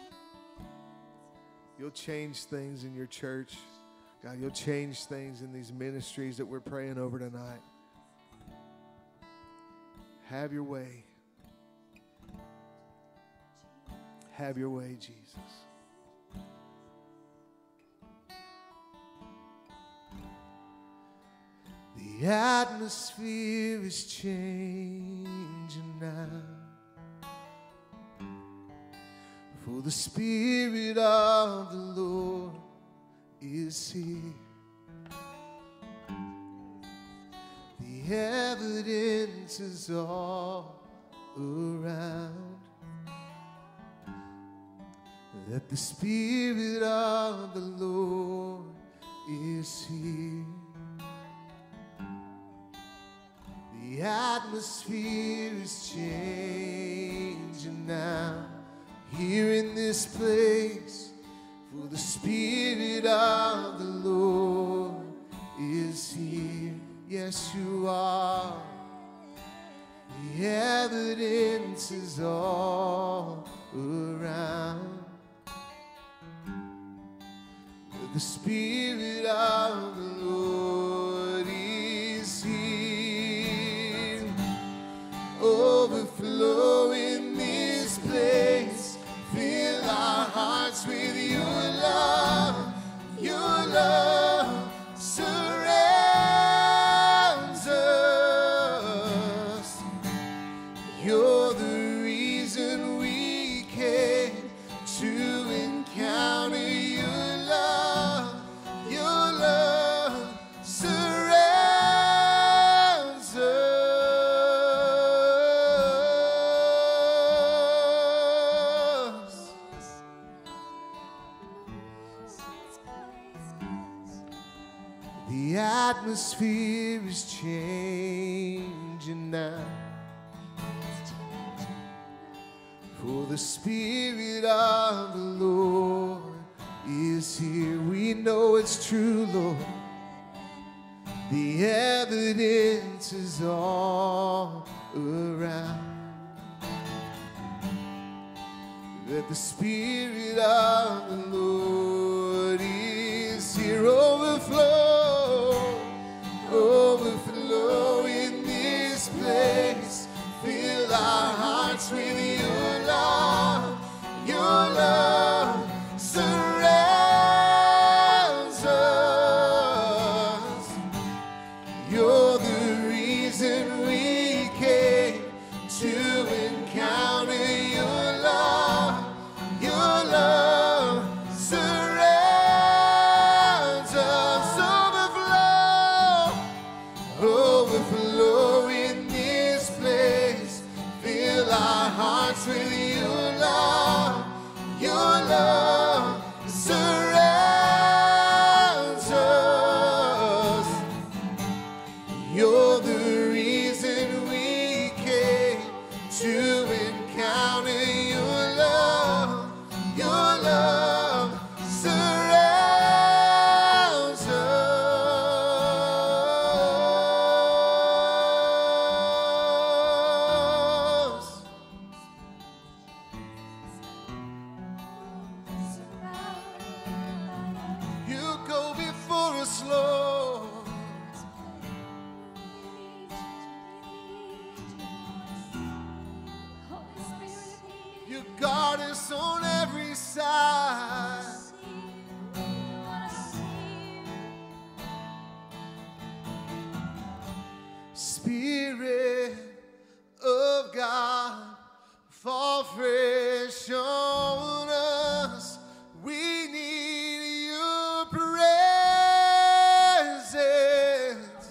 You'll change things in your church. God, you'll change things in these ministries that we're praying over tonight. Have your way. Have your way, Jesus. The atmosphere is changing now, for the Spirit of the Lord is here. The evidence is all around that the Spirit of the Lord is here. The atmosphere is changing now here in this place, for the Spirit of the Lord is here. Yes, you are. The evidence is all around that the Spirit of the Lord is here. Overflow in this place. Fill our hearts with your love. Your love surrounds us. You're the reason we came to encounter your love. Your love surrounds us. The atmosphere is changing now, for the Spirit of the Lord is here. We know it's true, Lord. The evidence is all around that the Spirit of the Lord is here. Overflow in this place. Fill our hearts with your love. Your love surrounds us. You're the reason we came to encounter your love. Your love us on every side. Spirit of God, fall fresh on us. We need your presence.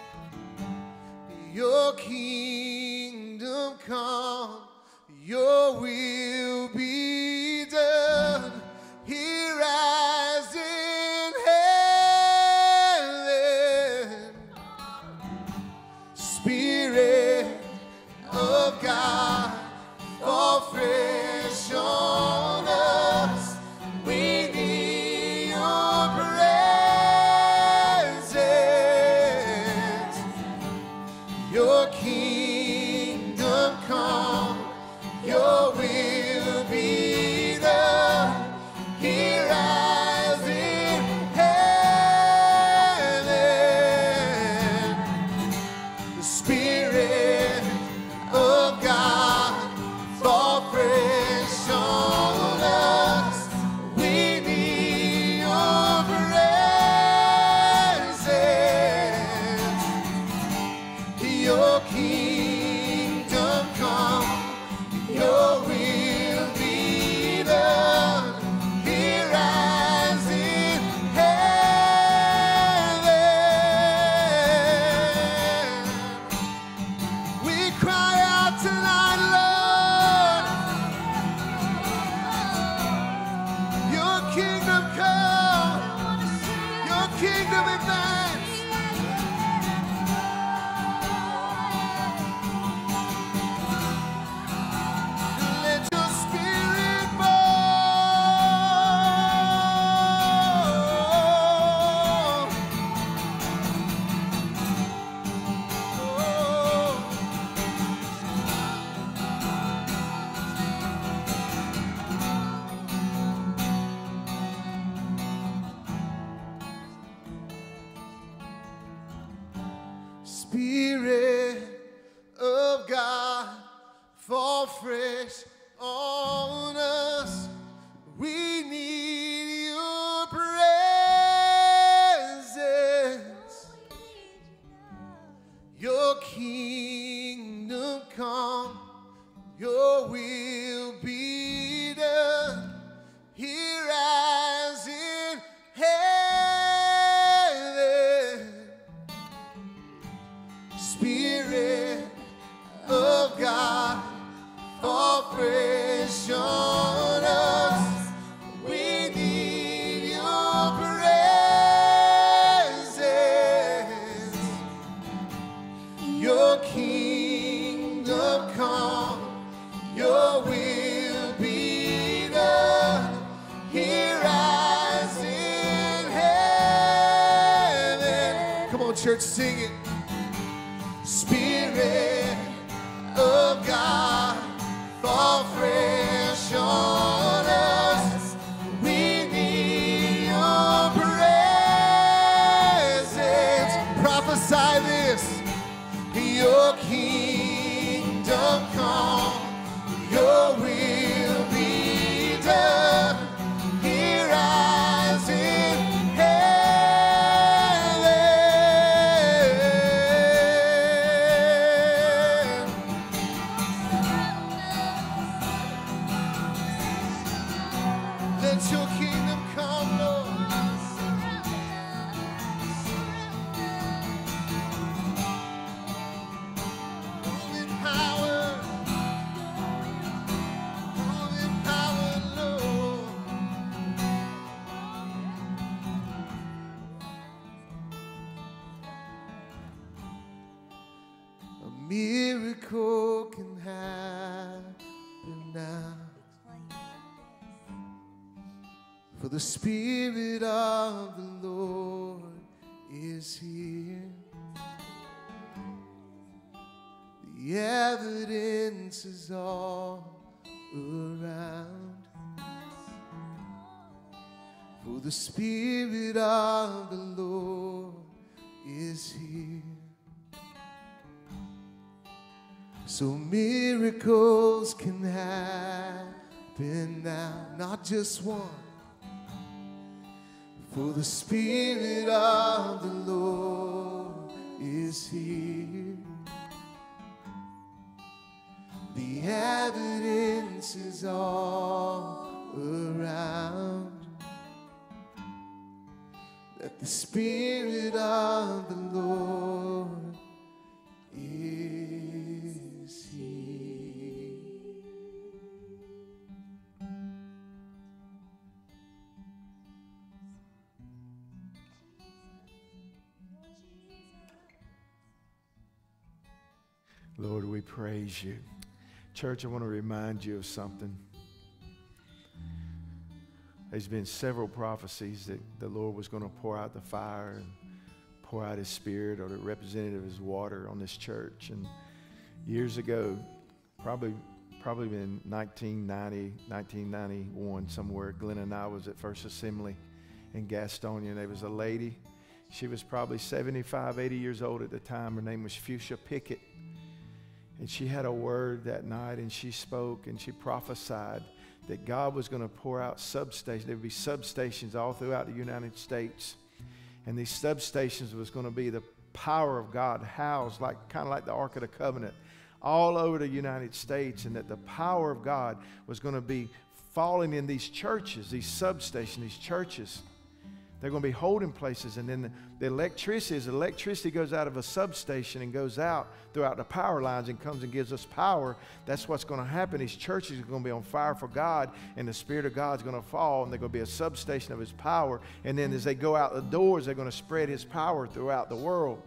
Your kingdom come, your will be done here as in heaven. Spirit of God, fall fresh on us. We need your presence. Your kingdom come, your will be done here as in heaven. The Spirit of God, fall fresh on us. We need your presence. Your kingdom come, your will be done here as in heaven. We cry out tonight, Lord. Your kingdom come, your kingdom advance. Let your spirit fall. Spirit of God, fall fresh on us. We need your presence. Your kingdom come, your will be done here as in heaven. Spirit of God, fall fresh on us. We need your presence. Your kingdom come, your will be done here as in heaven. Come on, church, sing it. Spirit of God, fall fresh on us. We need your presence. Prophesy this. Your kingdom come, your will be done here as in heaven. Let your kingdom come, Lord. Move in power. Move in power, Lord. A miracle can happen now. For the Spirit of the Lord is here. The evidence is all around. For the Spirit of the Lord is here. So miracles can happen open now, not just one. For the Spirit of the Lord is here. The evidence is all around that the Spirit of the Lord is here. Lord, we praise you. Church, I want to remind you of something. There's been several prophecies that the Lord was going to pour out the fire and pour out His Spirit, or the representative of His water on this church. And years ago, probably in 1990, 1991, somewhere, Glenn and I was at First Assembly in Gastonia, and there was a lady. She was probably 75, 80 years old at the time. Her name was Fuchsia Pickett. And she had a word that night, and she spoke and she prophesied that God was going to pour out substations. There would be substations all throughout the United States. And these substations was going to be the power of God housed, kind of like the Ark of the Covenant, all over the United States. And that the power of God was going to be falling in these churches, these substations, these churches. They're going to be holding places. And then the electricity goes out of a substation and goes out throughout the power lines and comes and gives us power. That's what's going to happen. These churches are going to be on fire for God, and the Spirit of God's going to fall, and they're going to be a substation of His power. And then as they go out the doors, they're going to spread His power throughout the world.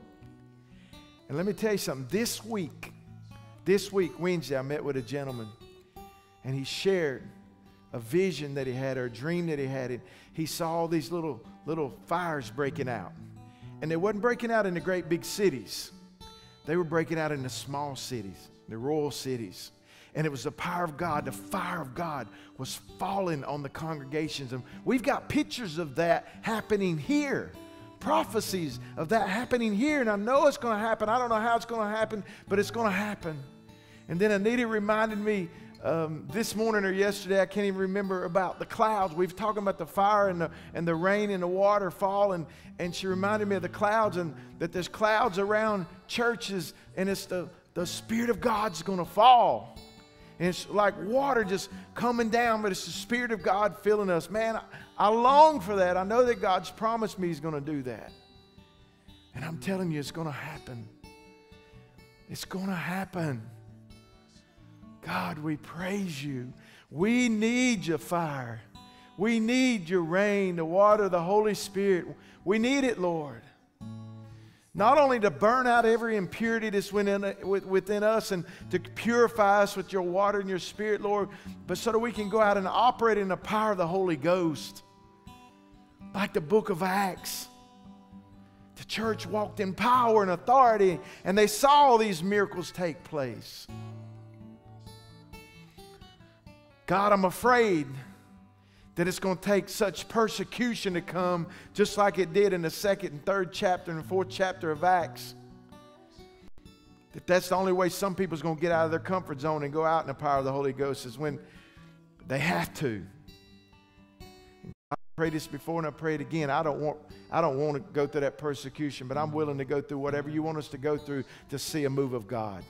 And let me tell you something. This week, Wednesday, I met with a gentleman, and he shared a vision that he had, or a dream that he had. He saw all these little fires breaking out. And they wasn't breaking out in the great big cities. They were breaking out in the small cities, the rural cities. And it was the power of God, the fire of God was falling on the congregations. And we've got pictures of that happening here. Prophecies of that happening here. And I know it's going to happen. I don't know how it's going to happen, but it's going to happen. And then Anita reminded me this morning or yesterday, I can't even remember, about the clouds. We've talked about the fire and the rain and the water fall, and she reminded me of the clouds, and that there's clouds around churches, and it's the Spirit of God's going to fall. And it's like water just coming down, but it's the Spirit of God filling us. Man, I long for that. I know that God's promised me He's going to do that. And I'm telling you, it's going to happen. It's going to happen. God, we praise you. We need your fire. We need your rain, the water, the Holy Spirit. We need it, Lord. Not only to burn out every impurity that's within us and to purify us with your water and your Spirit, Lord, but so that we can go out and operate in the power of the Holy Ghost. Like the book of Acts. The church walked in power and authority, and they saw these miracles take place. God, I'm afraid that it's going to take such persecution to come, just like it did in the 2nd and 3rd chapter and 4th chapter of Acts. That's the only way some people's going to get out of their comfort zone and go out in the power of the Holy Ghost, is when they have to. I prayed this before and I pray it again. I don't want to go through that persecution, but I'm willing to go through whatever you want us to go through to see a move of God.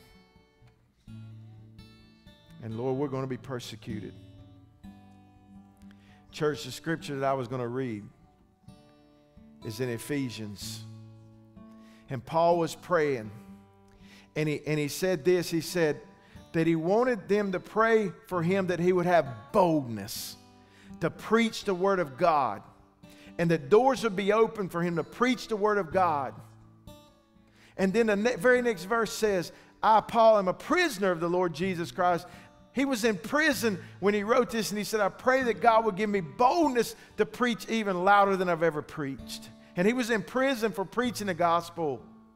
And Lord, we're going to be persecuted. Church, the scripture that I was going to read is in Ephesians. And Paul was praying. And he said this. He said that he wanted them to pray for him that he would have boldness to preach the word of God. And that doors would be open for him to preach the word of God. And then the very next verse says, I, Paul, am a prisoner of the Lord Jesus Christ. He was in prison when he wrote this, and he said, I pray that God will give me boldness to preach even louder than I've ever preached. And he was in prison for preaching the gospel.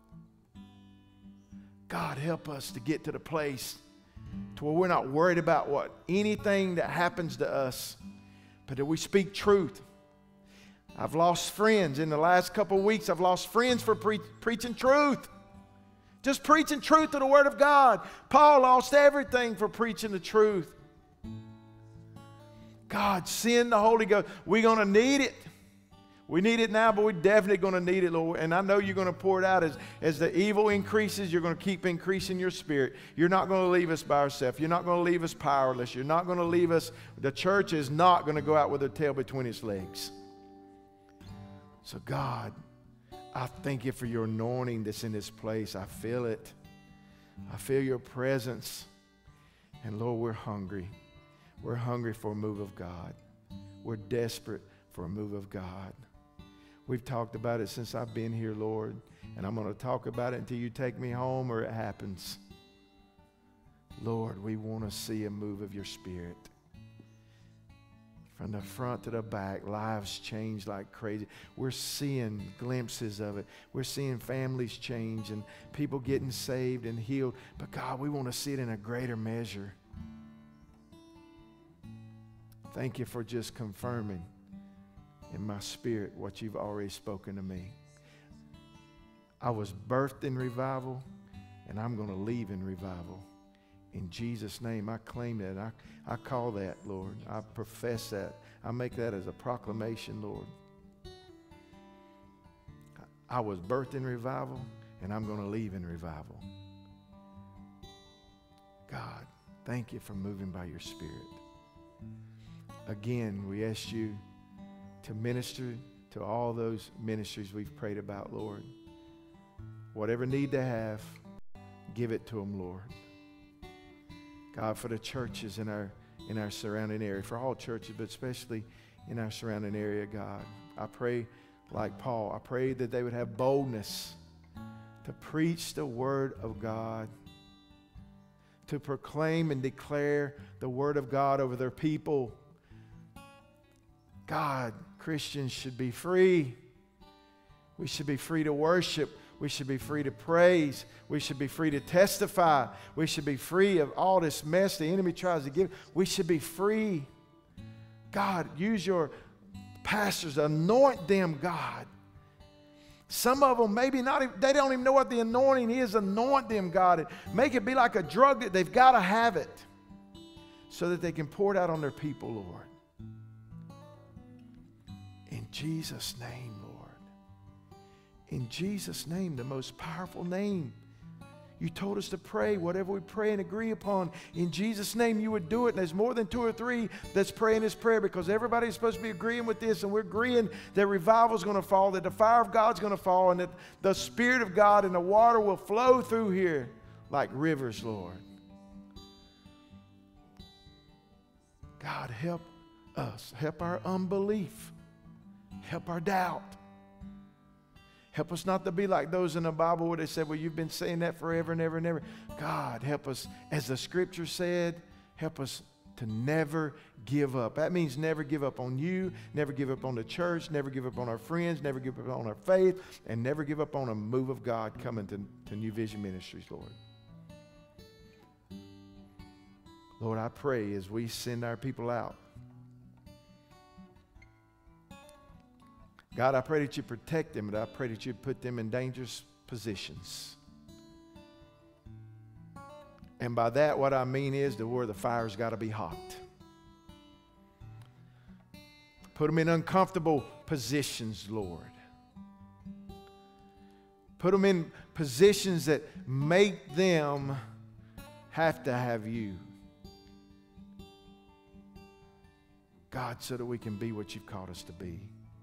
God, help us to get to the place to where we're not worried about anything that happens to us, but that we speak truth. I've lost friends in the last couple of weeks. I've lost friends for preaching truth. Just preaching truth to the Word of God. Paul lost everything for preaching the truth. God, send the Holy Ghost. We're going to need it. We need it now, but we're definitely going to need it, Lord. And I know you're going to pour it out as the evil increases. You're going to keep increasing your spirit. You're not going to leave us by ourselves. You're not going to leave us powerless. You're not going to leave us. The church is not going to go out with her tail between its legs. So, God, I thank you for your anointing that's in this place. I feel it. I feel your presence. And, Lord, we're hungry. We're hungry for a move of God. We're desperate for a move of God. We've talked about it since I've been here, Lord, and I'm going to talk about it until you take me home or it happens. Lord, we want to see a move of your Spirit. From the front to the back, lives change like crazy. We're seeing glimpses of it. We're seeing families change and people getting saved and healed. But God, we want to see it in a greater measure. Thank you for just confirming in my spirit what you've already spoken to me. I was birthed in revival, and I'm going to leave in revival. In Jesus' name, I claim that. I call that, Lord. I profess that. I make that as a proclamation, Lord. I was birthed in revival, and I'm going to leave in revival. God, thank you for moving by your Spirit. Again, we ask you to minister to all those ministries we've prayed about, Lord. Whatever need they have, give it to them, Lord. God, for the churches in our surrounding area, for all churches, but especially in our surrounding area, God, I pray like Paul, I pray that they would have boldness to preach the word of God, to proclaim and declare the word of God over their people. God, Christians should be free. We should be free to worship. We should be free to praise. We should be free to testify. We should be free of all this mess the enemy tries to give. We should be free. God, use your pastors, anoint them, God. Some of them maybe not, they don't even know what the anointing is. Anoint them, God, and make it be like a drug that they've got to have it so that they can pour it out on their people, Lord. In Jesus' name, Lord. In Jesus' name, the most powerful name. You told us to pray whatever we pray and agree upon. In Jesus' name, you would do it. And there's more than 2 or 3 that's praying this prayer because everybody's supposed to be agreeing with this. And we're agreeing that revival is going to fall, that the fire of God's going to fall, and that the Spirit of God and the water will flow through here like rivers, Lord. God, help us. Help our unbelief. Help our doubt. Help us not to be like those in the Bible where they said, well, you've been saying that forever and ever and ever. God, help us, as the scripture said, help us to never give up. That means never give up on you, never give up on the church, never give up on our friends, never give up on our faith, and never give up on a move of God coming to New Vision Ministries, Lord. Lord, I pray as we send our people out, God, I pray that you protect them, and I pray that you put them in dangerous positions. And by that, what I mean is to where the fire's got to be hot. Put them in uncomfortable positions, Lord. Put them in positions that make them have to have you. God, so that we can be what you've called us to be.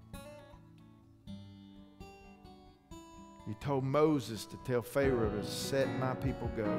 You told Moses to tell Pharaoh to set my people go.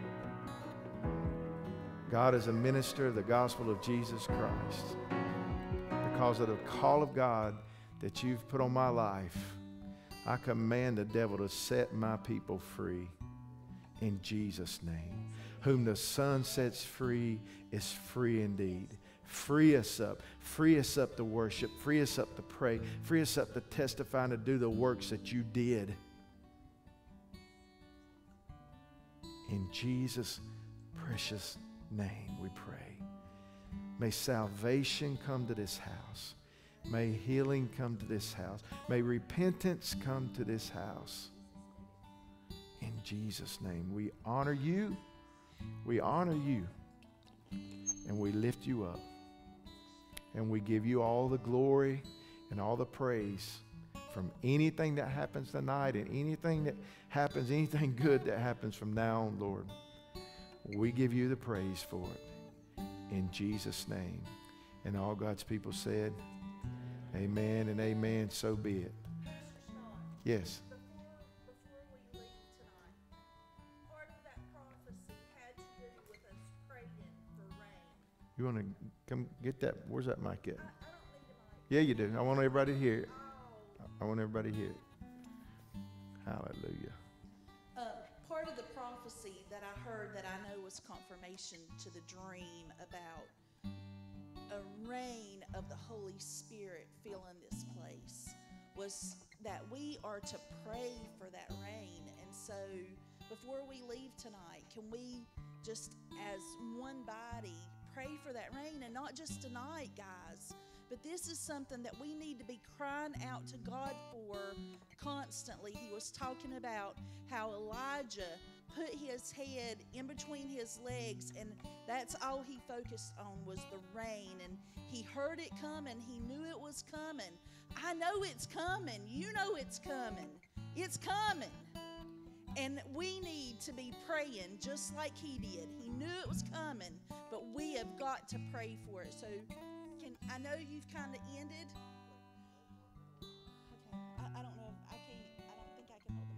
God, is a minister of the gospel of Jesus Christ, because of the call of God that you've put on my life, I command the devil to set my people free in Jesus' name. Whom the Son sets free is free indeed. Free us up to worship, free us up to pray, free us up to testify and to do the works that you did. In Jesus' precious name we pray. May salvation come to this house. May healing come to this house. May repentance come to this house. In Jesus' name, we honor you. We honor you. And we lift you up. And we give you all the glory and all the praise from anything that happens tonight and anything that happens, anything good that happens from now on, Lord. We give you the praise for it. In Jesus' name. And all God's people said, amen and amen. So be it. Yes. Before we leave tonight, part of that prophecy had to do with us praying for rain. You want to come get that? Where's that mic at? I don't need a mic. Yeah, you do. I want everybody to hear it. I want everybody to hear it. Hallelujah. Part of the prophecy that I heard that I know was confirmation to the dream about a rain of the Holy Spirit filling this place was that we are to pray for that rain. And so before we leave tonight, can we just as one body pray for that rain? And not just tonight, guys, but this is something that we need to be crying out to God for constantly. He was talking about how Elijah put his head in between his legs, and that's all he focused on was the rain. And he heard it coming. He knew it was coming. I know it's coming. You know it's coming. It's coming. And we need to be praying just like he did. He knew it was coming, but we have got to pray for it. So I know you've kind of ended. Okay, I don't know. I don't think I can hold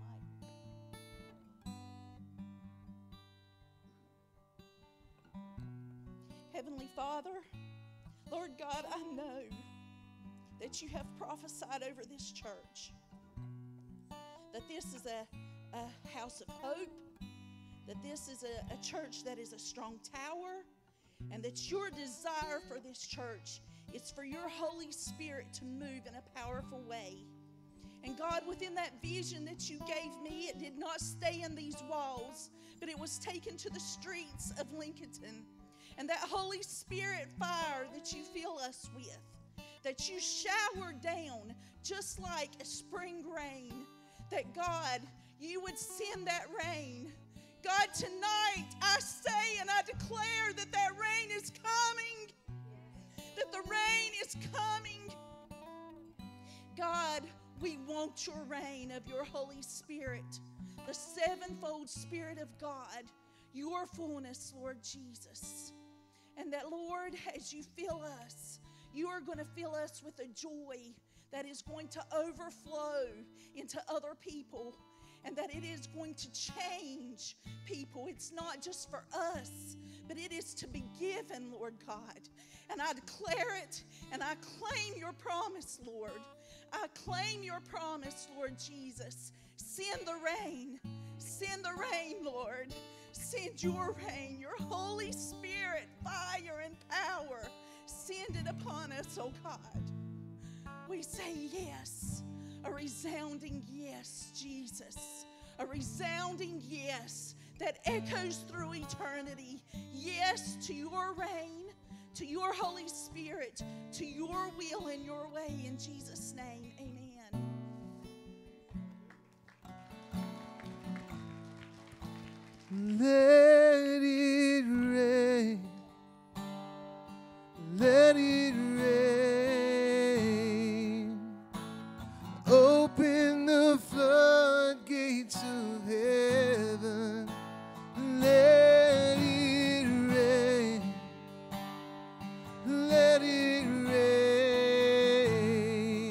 the mic. Heavenly Father, Lord God, I know that you have prophesied over this church, that this is a house of hope, that this is a church that is a strong tower, and that your desire for this church is for your Holy Spirit to move in a powerful way. And God, within that vision that you gave me, it did not stay in these walls, but it was taken to the streets of Lincolnton. And that Holy Spirit fire that you fill us with, that you shower down just like a spring rain, that God, you would send that rain. God, tonight I say and I declare that that rain is coming, that the rain is coming. God, we want your rain of your Holy Spirit, the sevenfold Spirit of God, your fullness, Lord Jesus. And that, Lord, as you fill us, you are going to fill us with a joy that is going to overflow into other people, and that it is going to change people. It's not just for us, but it is to be given, Lord God. And I declare it, and I claim your promise, Lord. I claim your promise, Lord Jesus. Send the rain. Send the rain, Lord. Send your rain, your Holy Spirit, fire and power. Send it upon us, oh God. We say yes, a resounding yes, Jesus. A resounding yes that echoes through eternity. Yes to your reign, to your Holy Spirit, to your will and your way. In Jesus' name, amen. Let it rain. Let it rain. Open the floodgates of heaven. Let it rain. Let it rain.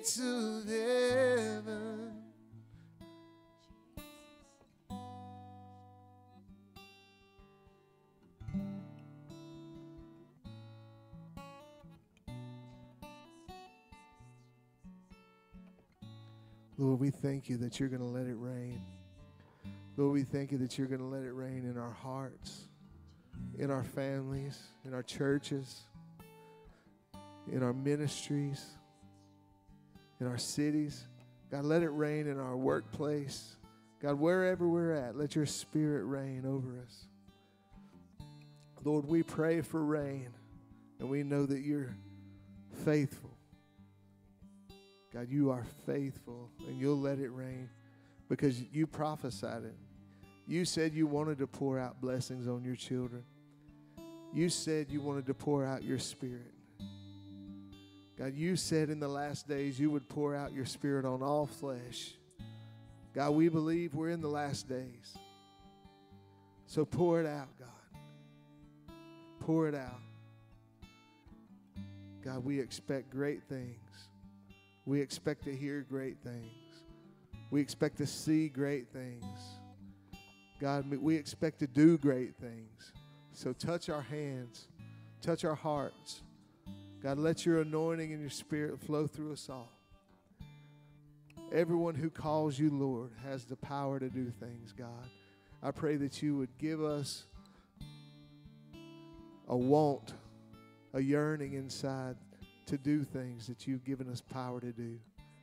gates of heaven. Lord, we thank you that you're going to let it rain. Lord, we thank you that you're going to let it rain in our hearts, in our families, in our churches, in our ministries, in our cities. God, let it rain in our workplace. God, wherever we're at, let your Spirit reign over us. Lord, we pray for rain, and we know that you're faithful. God, you are faithful, and you'll let it rain because you prophesied it. You said you wanted to pour out blessings on your children. You said you wanted to pour out your Spirit. God, you said in the last days you would pour out your Spirit on all flesh. God, we believe we're in the last days. So pour it out, God. Pour it out. God, we expect great things. We expect to hear great things. We expect to see great things. God, we expect to do great things. So touch our hands. Touch our hearts. God, let your anointing and your Spirit flow through us all. Everyone who calls you Lord has the power to do things, God. I pray that you would give us a want, a yearning inside to do things that you've given us power to do.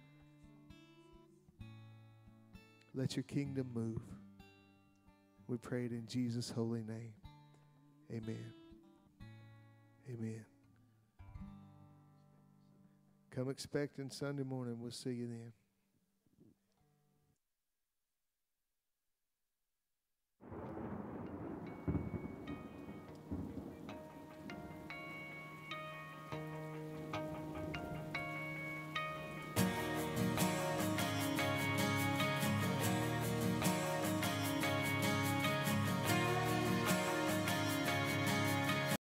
Let your kingdom move. We pray it in Jesus' holy name. Amen. Amen. Come expecting Sunday morning. We'll see you then.